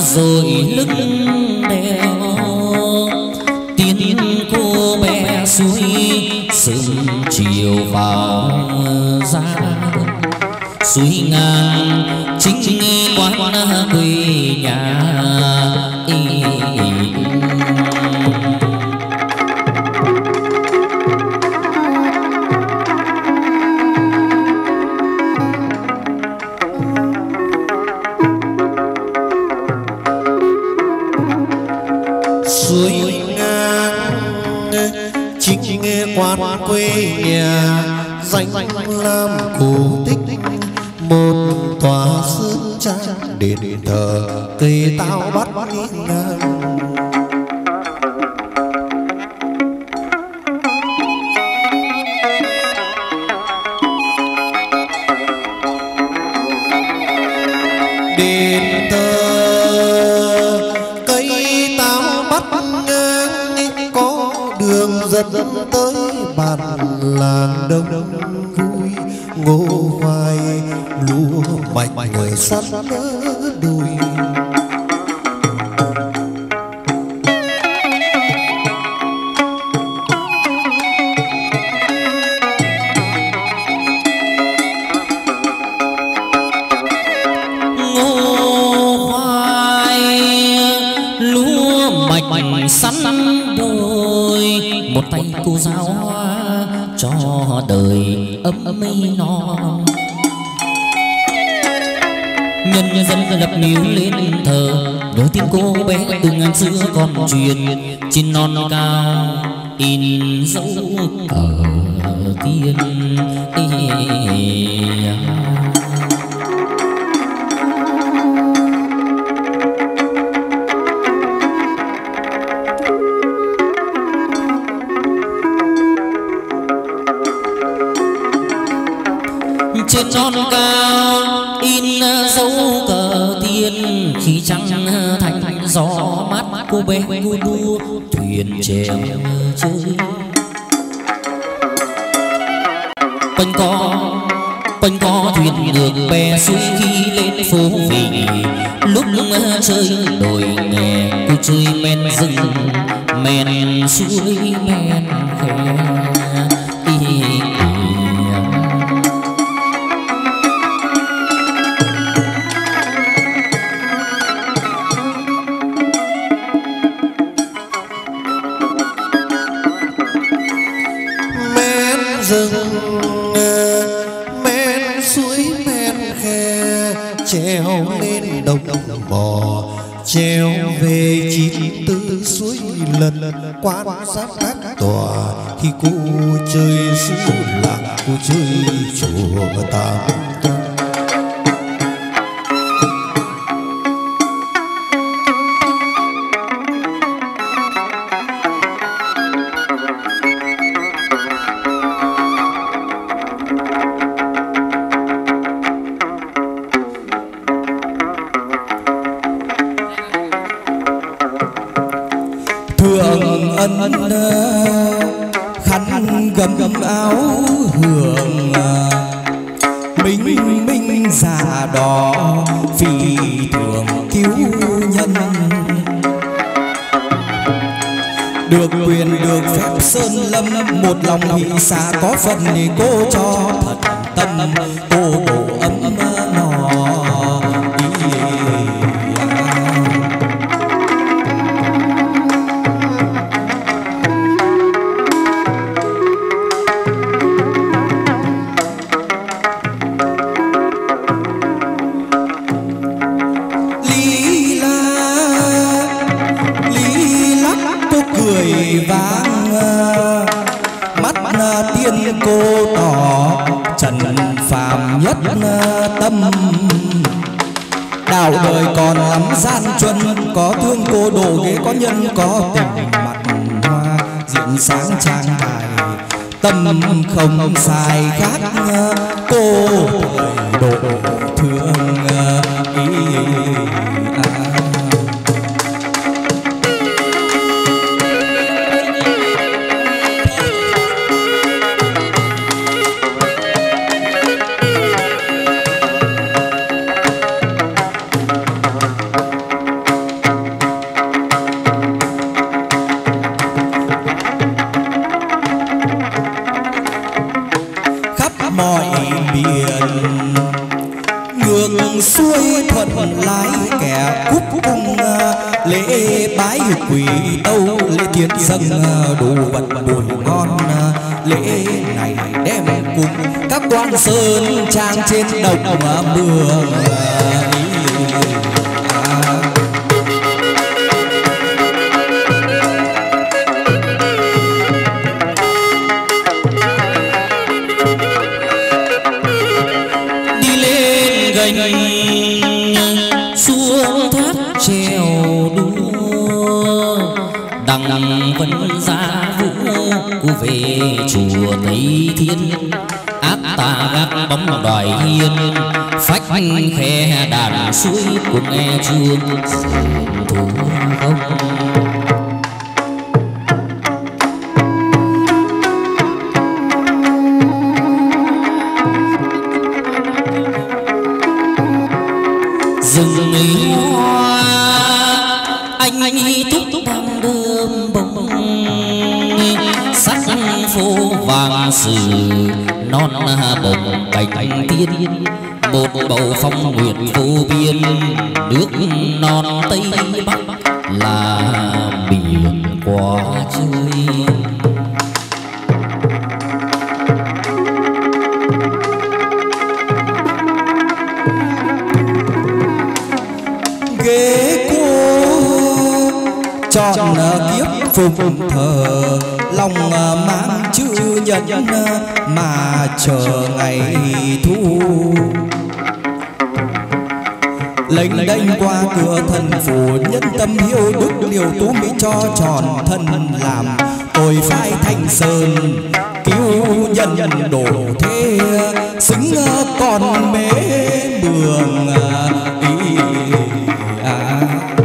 rồi lưng đèo tiến cô bé suối sớm chiều vào ra suối ngang chính quán quê nhà. Suối ngang chính quán quê nhà, danh làm cổ tích một tòa sơn trang đền thờ cây tao bắt ngang. Đền thờ cây tao bắt ngang, có đường dẫn tới bản làng đông vui. Ngô khoai lúa mạch người sắt đùi, sắn đôi một tay cô giáo hoa cho đời ấm mây non. Nhân dân lập miếu lên thờ nhớ tiếng cô bé từ ngàn xưa còn truyền trên non cao in dấu ở tiên. Trên non cao in dấu cờ tiên, khi trăng thành gió mát cô bé đu đu thuyền chèo chơi. Quanh co quanh co thuyền ngược bè xuôi khi lên phố vì lúc chơi đồi nghè cô chơi men rừng men suối men khe. rừng men suối men khe, treo lên đồng bò treo về chín tư suối lần quan sát các tòa khi cô chơi xứ làng cô chơi chùa Tam Tông. Thượng ân khăn gấm áo hưởng, minh minh già đỏ vì thường cứu nhân. Được quyền được phép sơn lâm, một lòng hỷ xả có phần thì cô cho thật tâm, cô đổ ấm nọ vang mắt tiên cô tỏ trần phàm nhất tâm. Đạo đời còn lắm gian truân, có thương cô đồ ghế có nhân có tình mặt hoa diện sáng trang bài tâm không sai khác cô độ thương ý à. mọi biển. Ngược xuôi thuận lái kẻ cúc cung lễ bái quỷ tâu, lễ tiến dâng đủ vật bùi ngon. Lễ này đem cùng các quan sơn trang trên đồng mường. Đi lên gành xuống thác treo đua, đằng vân gia vũ về chùa Tây Thiên. Ác tà gác bóng đòi hiên, phách khe đàn suối cùng nghe chuông rền thu không. Rừng hoa anh anh thúc đang đơm bông, sắc phố vàng sử non bồng cánh tiên. Một bầu phong nguyệt vô biên, nước non Tây Bắc là biển quá chơi. Ghế cô chọn kiếp phụng thờ, lòng mang chữ nhân mà chờ ngày thu. Lênh đênh qua cửa thần phủ, nhân tâm hiếu đức liều tú mỹ cho tròn thân làm. Tôi phái Thanh Sơn cứu nhân nhân đổ thế, xứng còn mế mường ý à.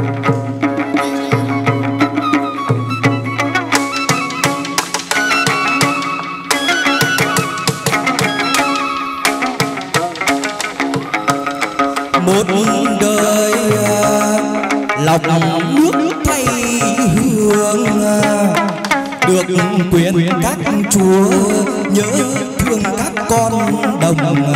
Một đời lọc nước thay hương, được quyền các chúa nhớ thương các con đồng.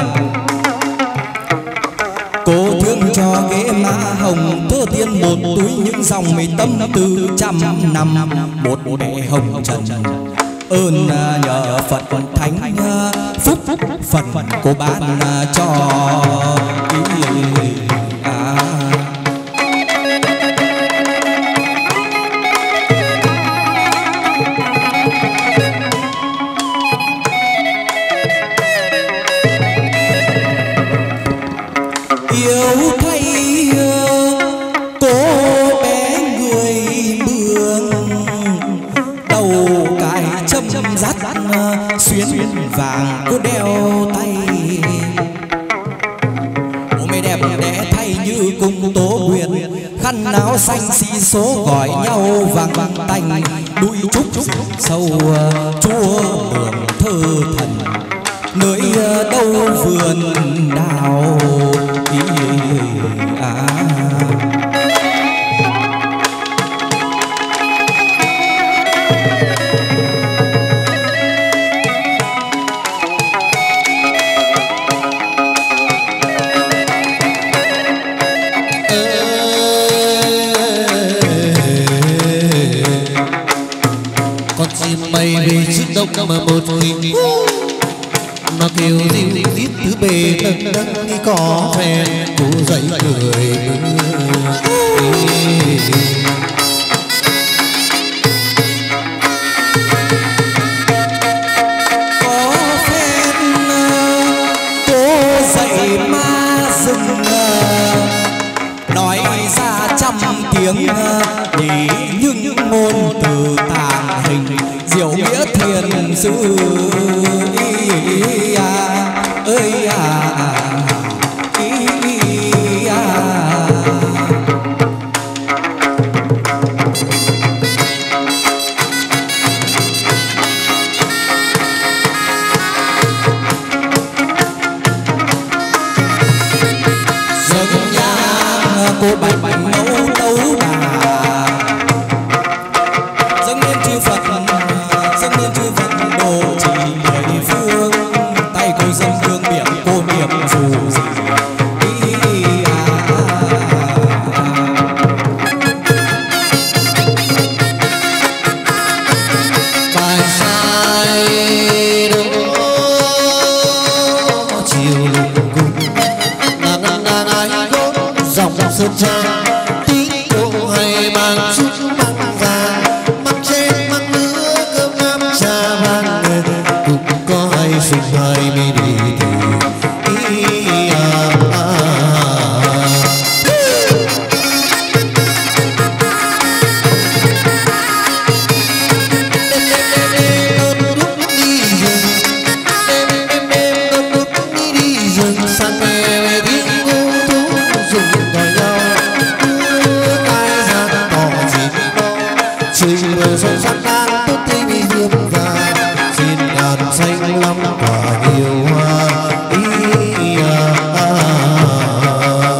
Cô thương cho ghế mã hồng, thơ tiên một túi những dòng mì tâm tư trăm năm. Một bể hồng trần ơn nhờ Phật Thánh phúc phần cô ban cho à. Yêu thay cô bé người Mường, đầu cài châm dắt xuyến vàng cô đeo tay. Cô mới đẹp đẽ thay như cung tố huyền, khăn áo xanh xi số gọi nhau vàng tanh. Đuôi trúc sâu chúa mường thơ thần, nơi đâu vườn đào ý à. Con chim bay về trước đông mà một mình, nó kêu ríu rít thứ bề nâng nâng có phen, cô dậy cười có phen cô dậy ma rừng, nói ra trăm tiếng nhỉ những ngôn từ tàng hình, diệu nghĩa thiền sư ơi à, ý à. Dâng nhang cô bạch bạch nấu đấu đà, dâng lên chư Phật, dâng lên chư Phật độ trì mười phương, tay cô sơn trang tí cô hay mang chút măng vàng măng trên măng nữa cơm nam trà vàng cũng có hay sinh hai mươi đi thì ý à, à. Sông sắt đang tốt tươi vì diêm vàng xin ngàn xanh lắm quả nhiều hoa ý à, à, à.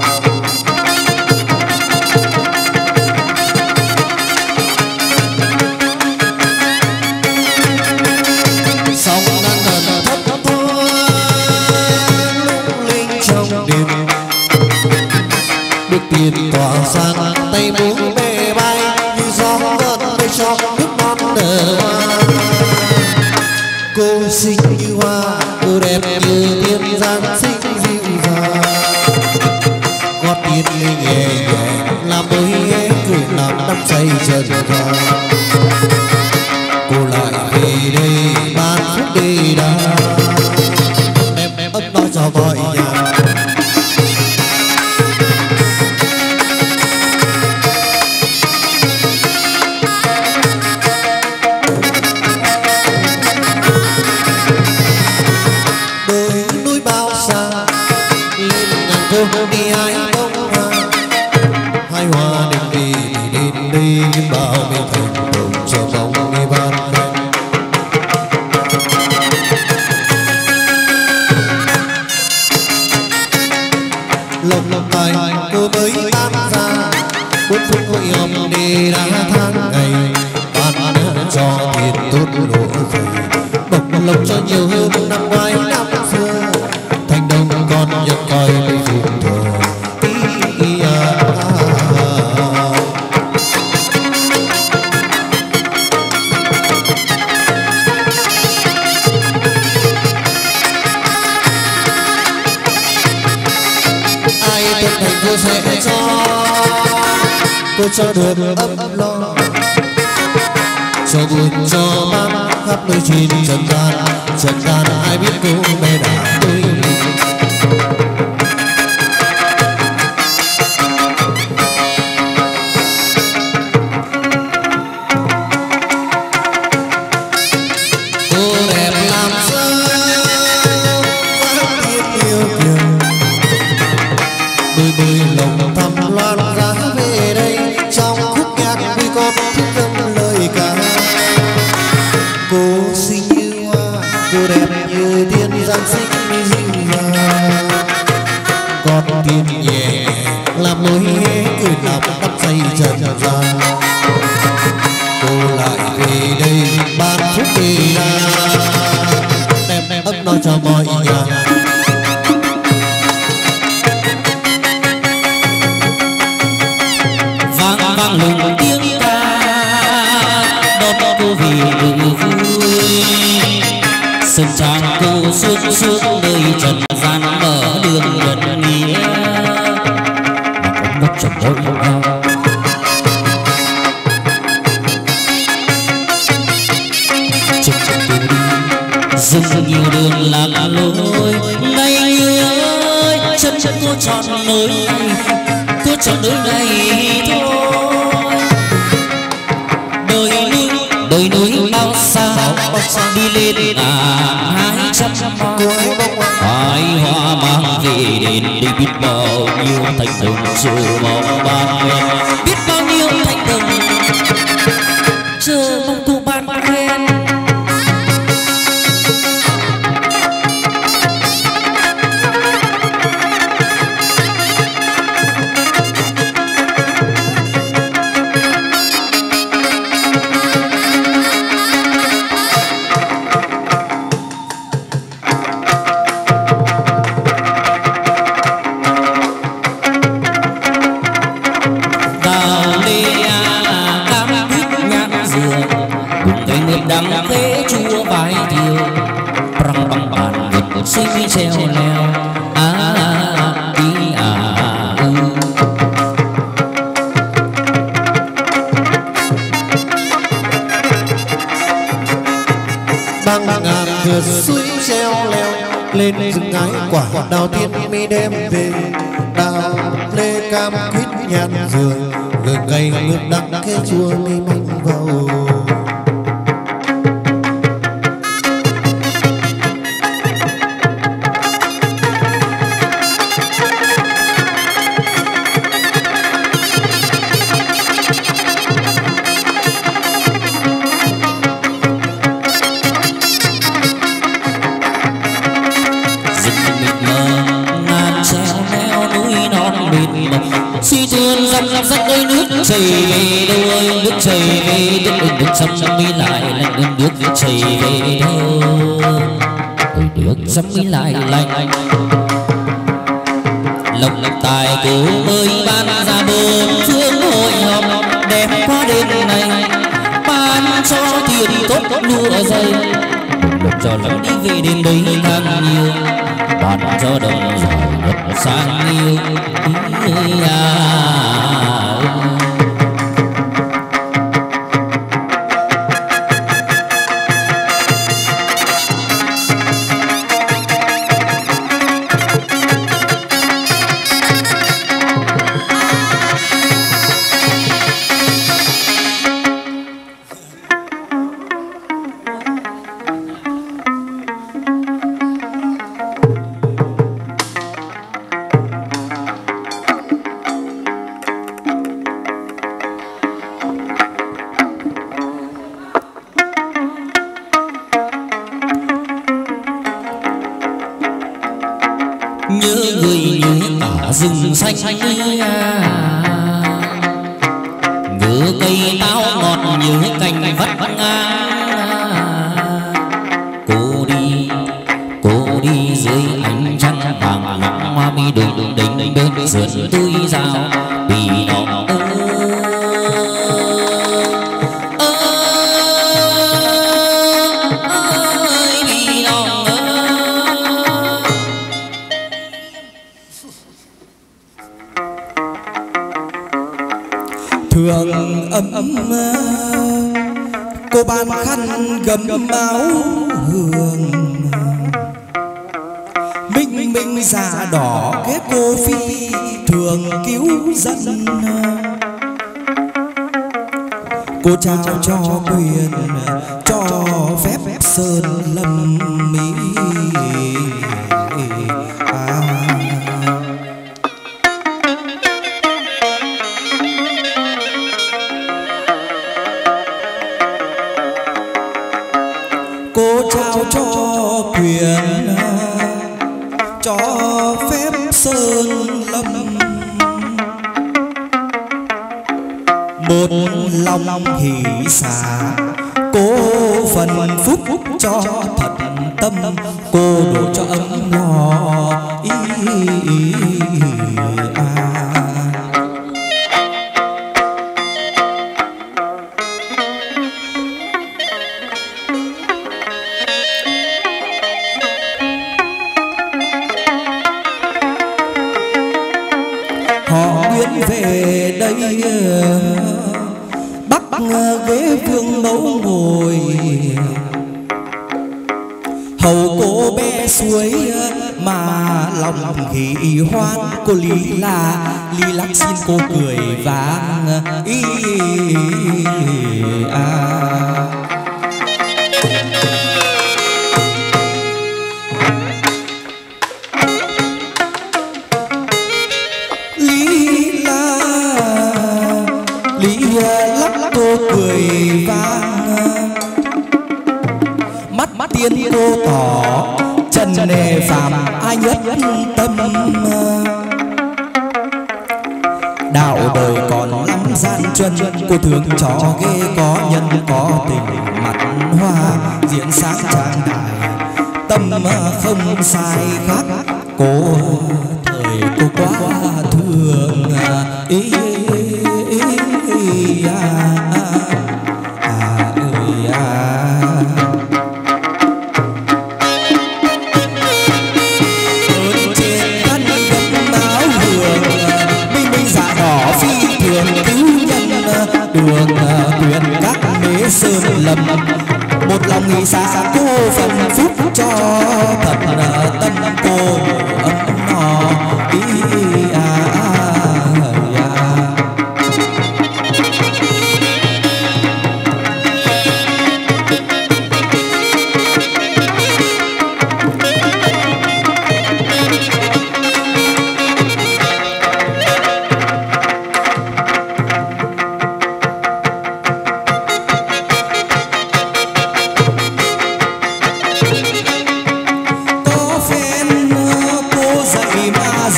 Sông đang dần thấp thấp thoa lung linh trong đêm bước tiền tỏa sang tay buông bè bay như gió cho nước non nở hoa cô xinh như hoa cô đẹp như tiên giang xinh dịu dàng gót tiên lên nhẹ nhẹ làm đôi ghé cười làm đắm say trần gian cô lại về đây ban phúc đi đà em em ấp nói cho mọi nhà đi ai bông hoa hai hoa đêm đi thì đến đây nhưng bao ngày thành đồng cho bóng đi ban cánh lồng lồng tay cô mới tan ra bốn phút hội họp đi đã tháng ngày ban cho tiền tốt độ dày bộc lộc cho nhiều hơn năm ngoái năm xưa thành đông con nhận coi bị phụng thờ ý à, à, à. Ai tốt thành cô sẽ cho cô cho được ấm lo cho buồn cho mang khắp nơi trên trần gian trần gian ai biết cô mẹ đã tôi cho mọi nhà vang vang lùng tiếng ca đón cô vì vui sân trang cô xuống xuống nơi trần gian mở đường gần nghĩa mà có một trong mỗi nhau dừng nhiều đường lạc lối ngày như ơi chân chân cô tròn nối cô tròn nối này thôi đôi núi đôi núi bao xa đi lên ngàn hai trăm hai hoa mang về đến đây biết bao nhiêu thành đồng chờ mong ban quen biết bao nhiêu thành đồng chờ mong cô ban quen đắng khế chua vai thiêu răng bằng bàn vịt suy treo leo à đi à, à, à, à. lên rừng ái quả đào tiên mi đem về đào lê cam quýt nhạt giường gừng cây ngược đắng cái chua mi manh vào. Suy tuôn dòng dắt đôi nước chảy về đâu ơi nước chảy về đất ơi nước sông mi lại lạnh nước chảy về đâu ơi nước sông mi lại lạnh lộc lộc tài cố mới ban ra bốn phương hội họp đẹp quá đêm này ban cho tiền tốt lúa dày lộc cho lộc đi về đêm đấy càng nhiều ban cho đồng giỏi đất sang yêu nhớ người nhớ cả rừng xanh nhớ cây táo ngọt nhớ cành vắt ngang cô đi cô đi dưới ánh trăng vàng lặng hoa mi đùng đỉnh bên sườn tươi rào vì nó thường ấm ấm cô ban khăn gấm áo hương minh minh dạ đỏ cái cô phi thường cứu dân cô trao cho quyền cho phép sơn lâm mỹ à. Cô trao cho quyền cho phép sơn lâm một lòng hỷ xả cô phần phúc cho thật tâm cô đổ cho ấm no ý, ý, ý, à. Họ biến về đây bắc ghế vương mẫu ngồi hầu cô bé suối mà lòng hỉ hoan cô lý là lý lắc xin cô cười vang ý à. Cô cười vang mắt mắt tiên cô tỏ chân nề phàm ai nhất tâm đạo đời còn lắm gian truân cô thương cho ghê có nhân có tình mặt hoa diễn sáng trang đại tâm không sai khác cô thời cô quá thương ý, ý, ý, ý à. Đường quyền các mế sơn lâm một lòng nghĩ xa cô phần phúc cho thật tâm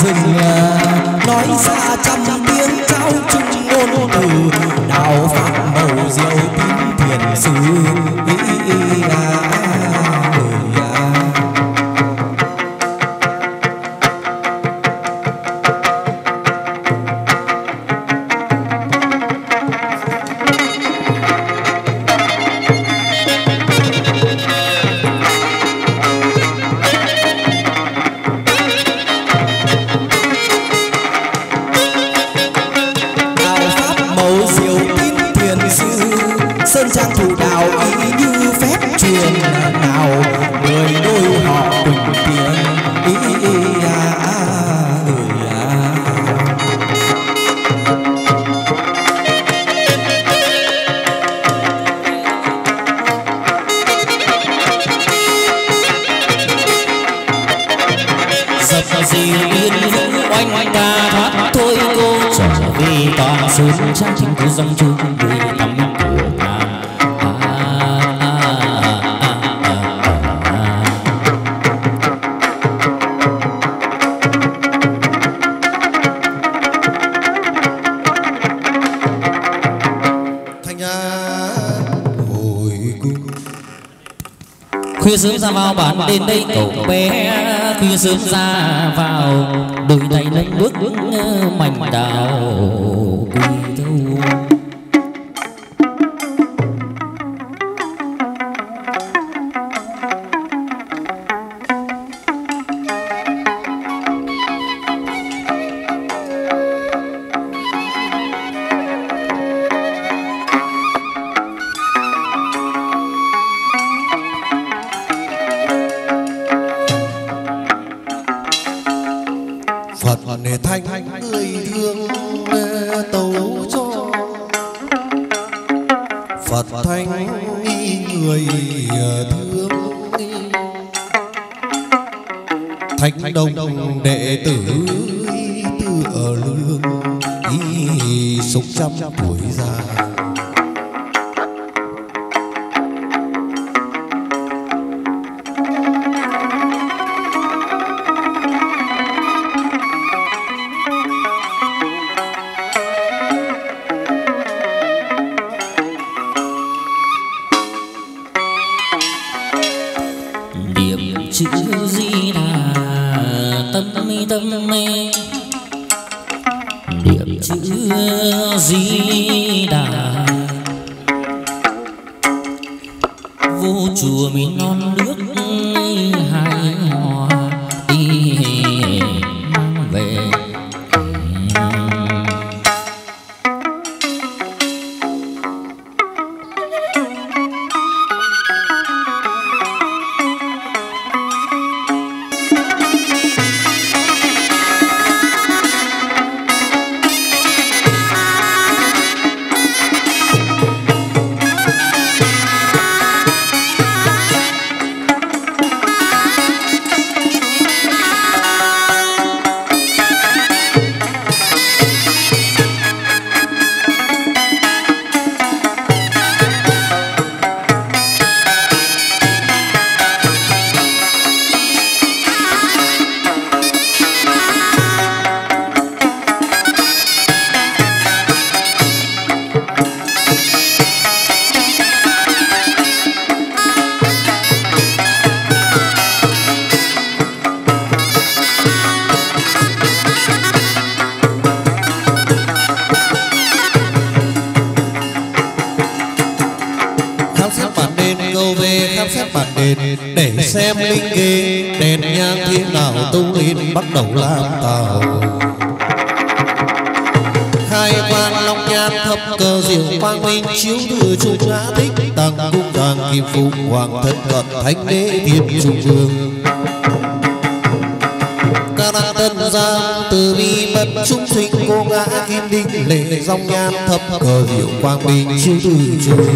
rừng nói ra trăm tiếng trao chung ngôn từ đạo pháp màu diệu tín thiền sư ý, ý, à, người à. Sơn trang thủ đạo ý như phép truyền nào người đôi họ quỳnh tiếng ý, ý, ý à, à, người à. Dập gì yên vững oanh oanh ta thoát thôi cô trở về toàn sơn trang chính của dòng chung người tắm của ngàn. Khuya sớm ra vào bản đến đây cậu bé, khuya sớm ra vào đôi tay nâng bước mảnh đào quy thâu. Phật để thanh người thương tấu cho Phật thanh người thương Thánh đồng đệ tử tự ở lương ý sống trăm tuổi già. Chữ Di Đà tâm mi tâm mê, niệm chữ Di Đà vô chùa mi non nước hai hoa đi mang về. Để xem linh ghê đèn nhang thế nào tung lên bắt đầu làm tàu. Khai quang long nhan thập cờ diệu quang minh chiếu thừa trung ngã thích tăng cung đàn kim phụng hoàng thân cận thánh đế thiên trung ương. Ca đăng tân giang từ bi mật trung sinh cô ngã kim đinh lệ dòng nhan thập cờ diệu quang minh chiếu từ trung.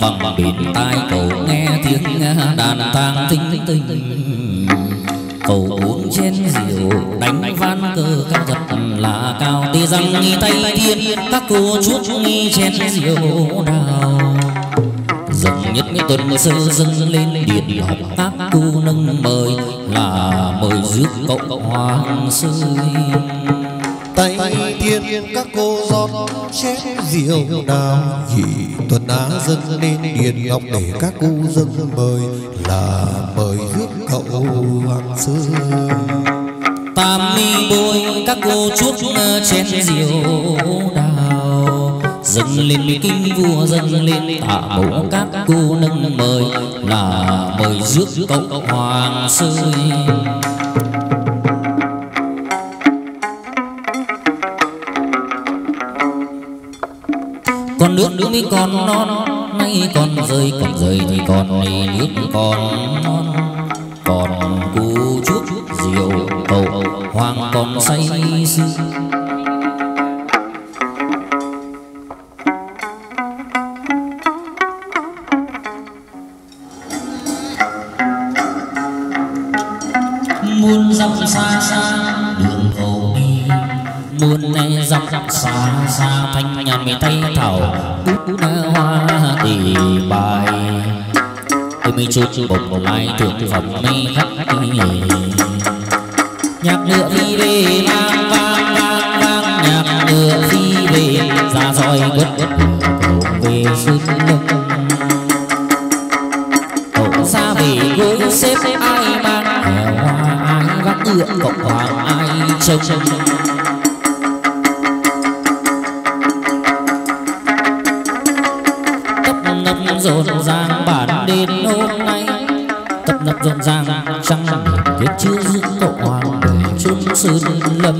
vẳng bên tai cậu nghe tiếng đàn tang tinh tinh. Cậu uống chén rượu đánh ván cơ cao thật là cao, tê răng nghi tay thiên các cô chuốt nghi chén rượu đào. Dần nhất tuần sơ dâng lên điện học các cô nâng mời là mời rước cậu hoàng sư. tay tiên các cô rót chén rượu đào, nhị tuần á dâng lên điện ngọc để các cô dâng mời là mời rước cậu hoàng sư. Tam mi bôi các cô chuốc chén rượu đào, dâng lên kinh vua dâng lên tạ mẫu các cô nâng mời là mời rước cậu hoàng sư. Con nước nước mới còn non, nay còn rơi còn rơi thì còn nước còn non. Còn cô chuốc rượu cậu hoàng còn say sưa. Muôn dặm xa xa đường cầu đi, muôn này dặm dặm xa xa thanh nhàn mấy tay thảo bút hoa tỉ bài. Tôi mới chút bồng lai thượng phẩm mây khắc nhạc ngựa phi về vang vang vang vang, nhạc ngựa phi về ra roi quất quất cầu về xuân đông. Cậu ra về gối xếp ai mang hèo hoa, ai vác ngựa cậu hoàng ai trông. Tấp nập rộn ràng bản đêm hôm nay, tấp nập rộn ràng trăng kết chưa giữ cậu hoàng để chốn sơn lâm.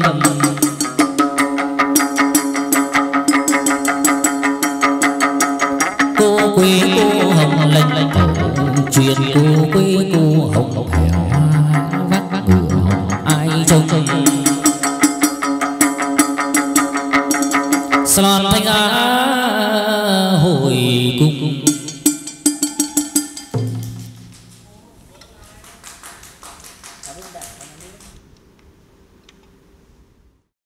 Cô quê cô hồng lệnh cậu truyền, cô quê cô hồng hèo hoa vác ngựa hồng ai trông. Salon thanh á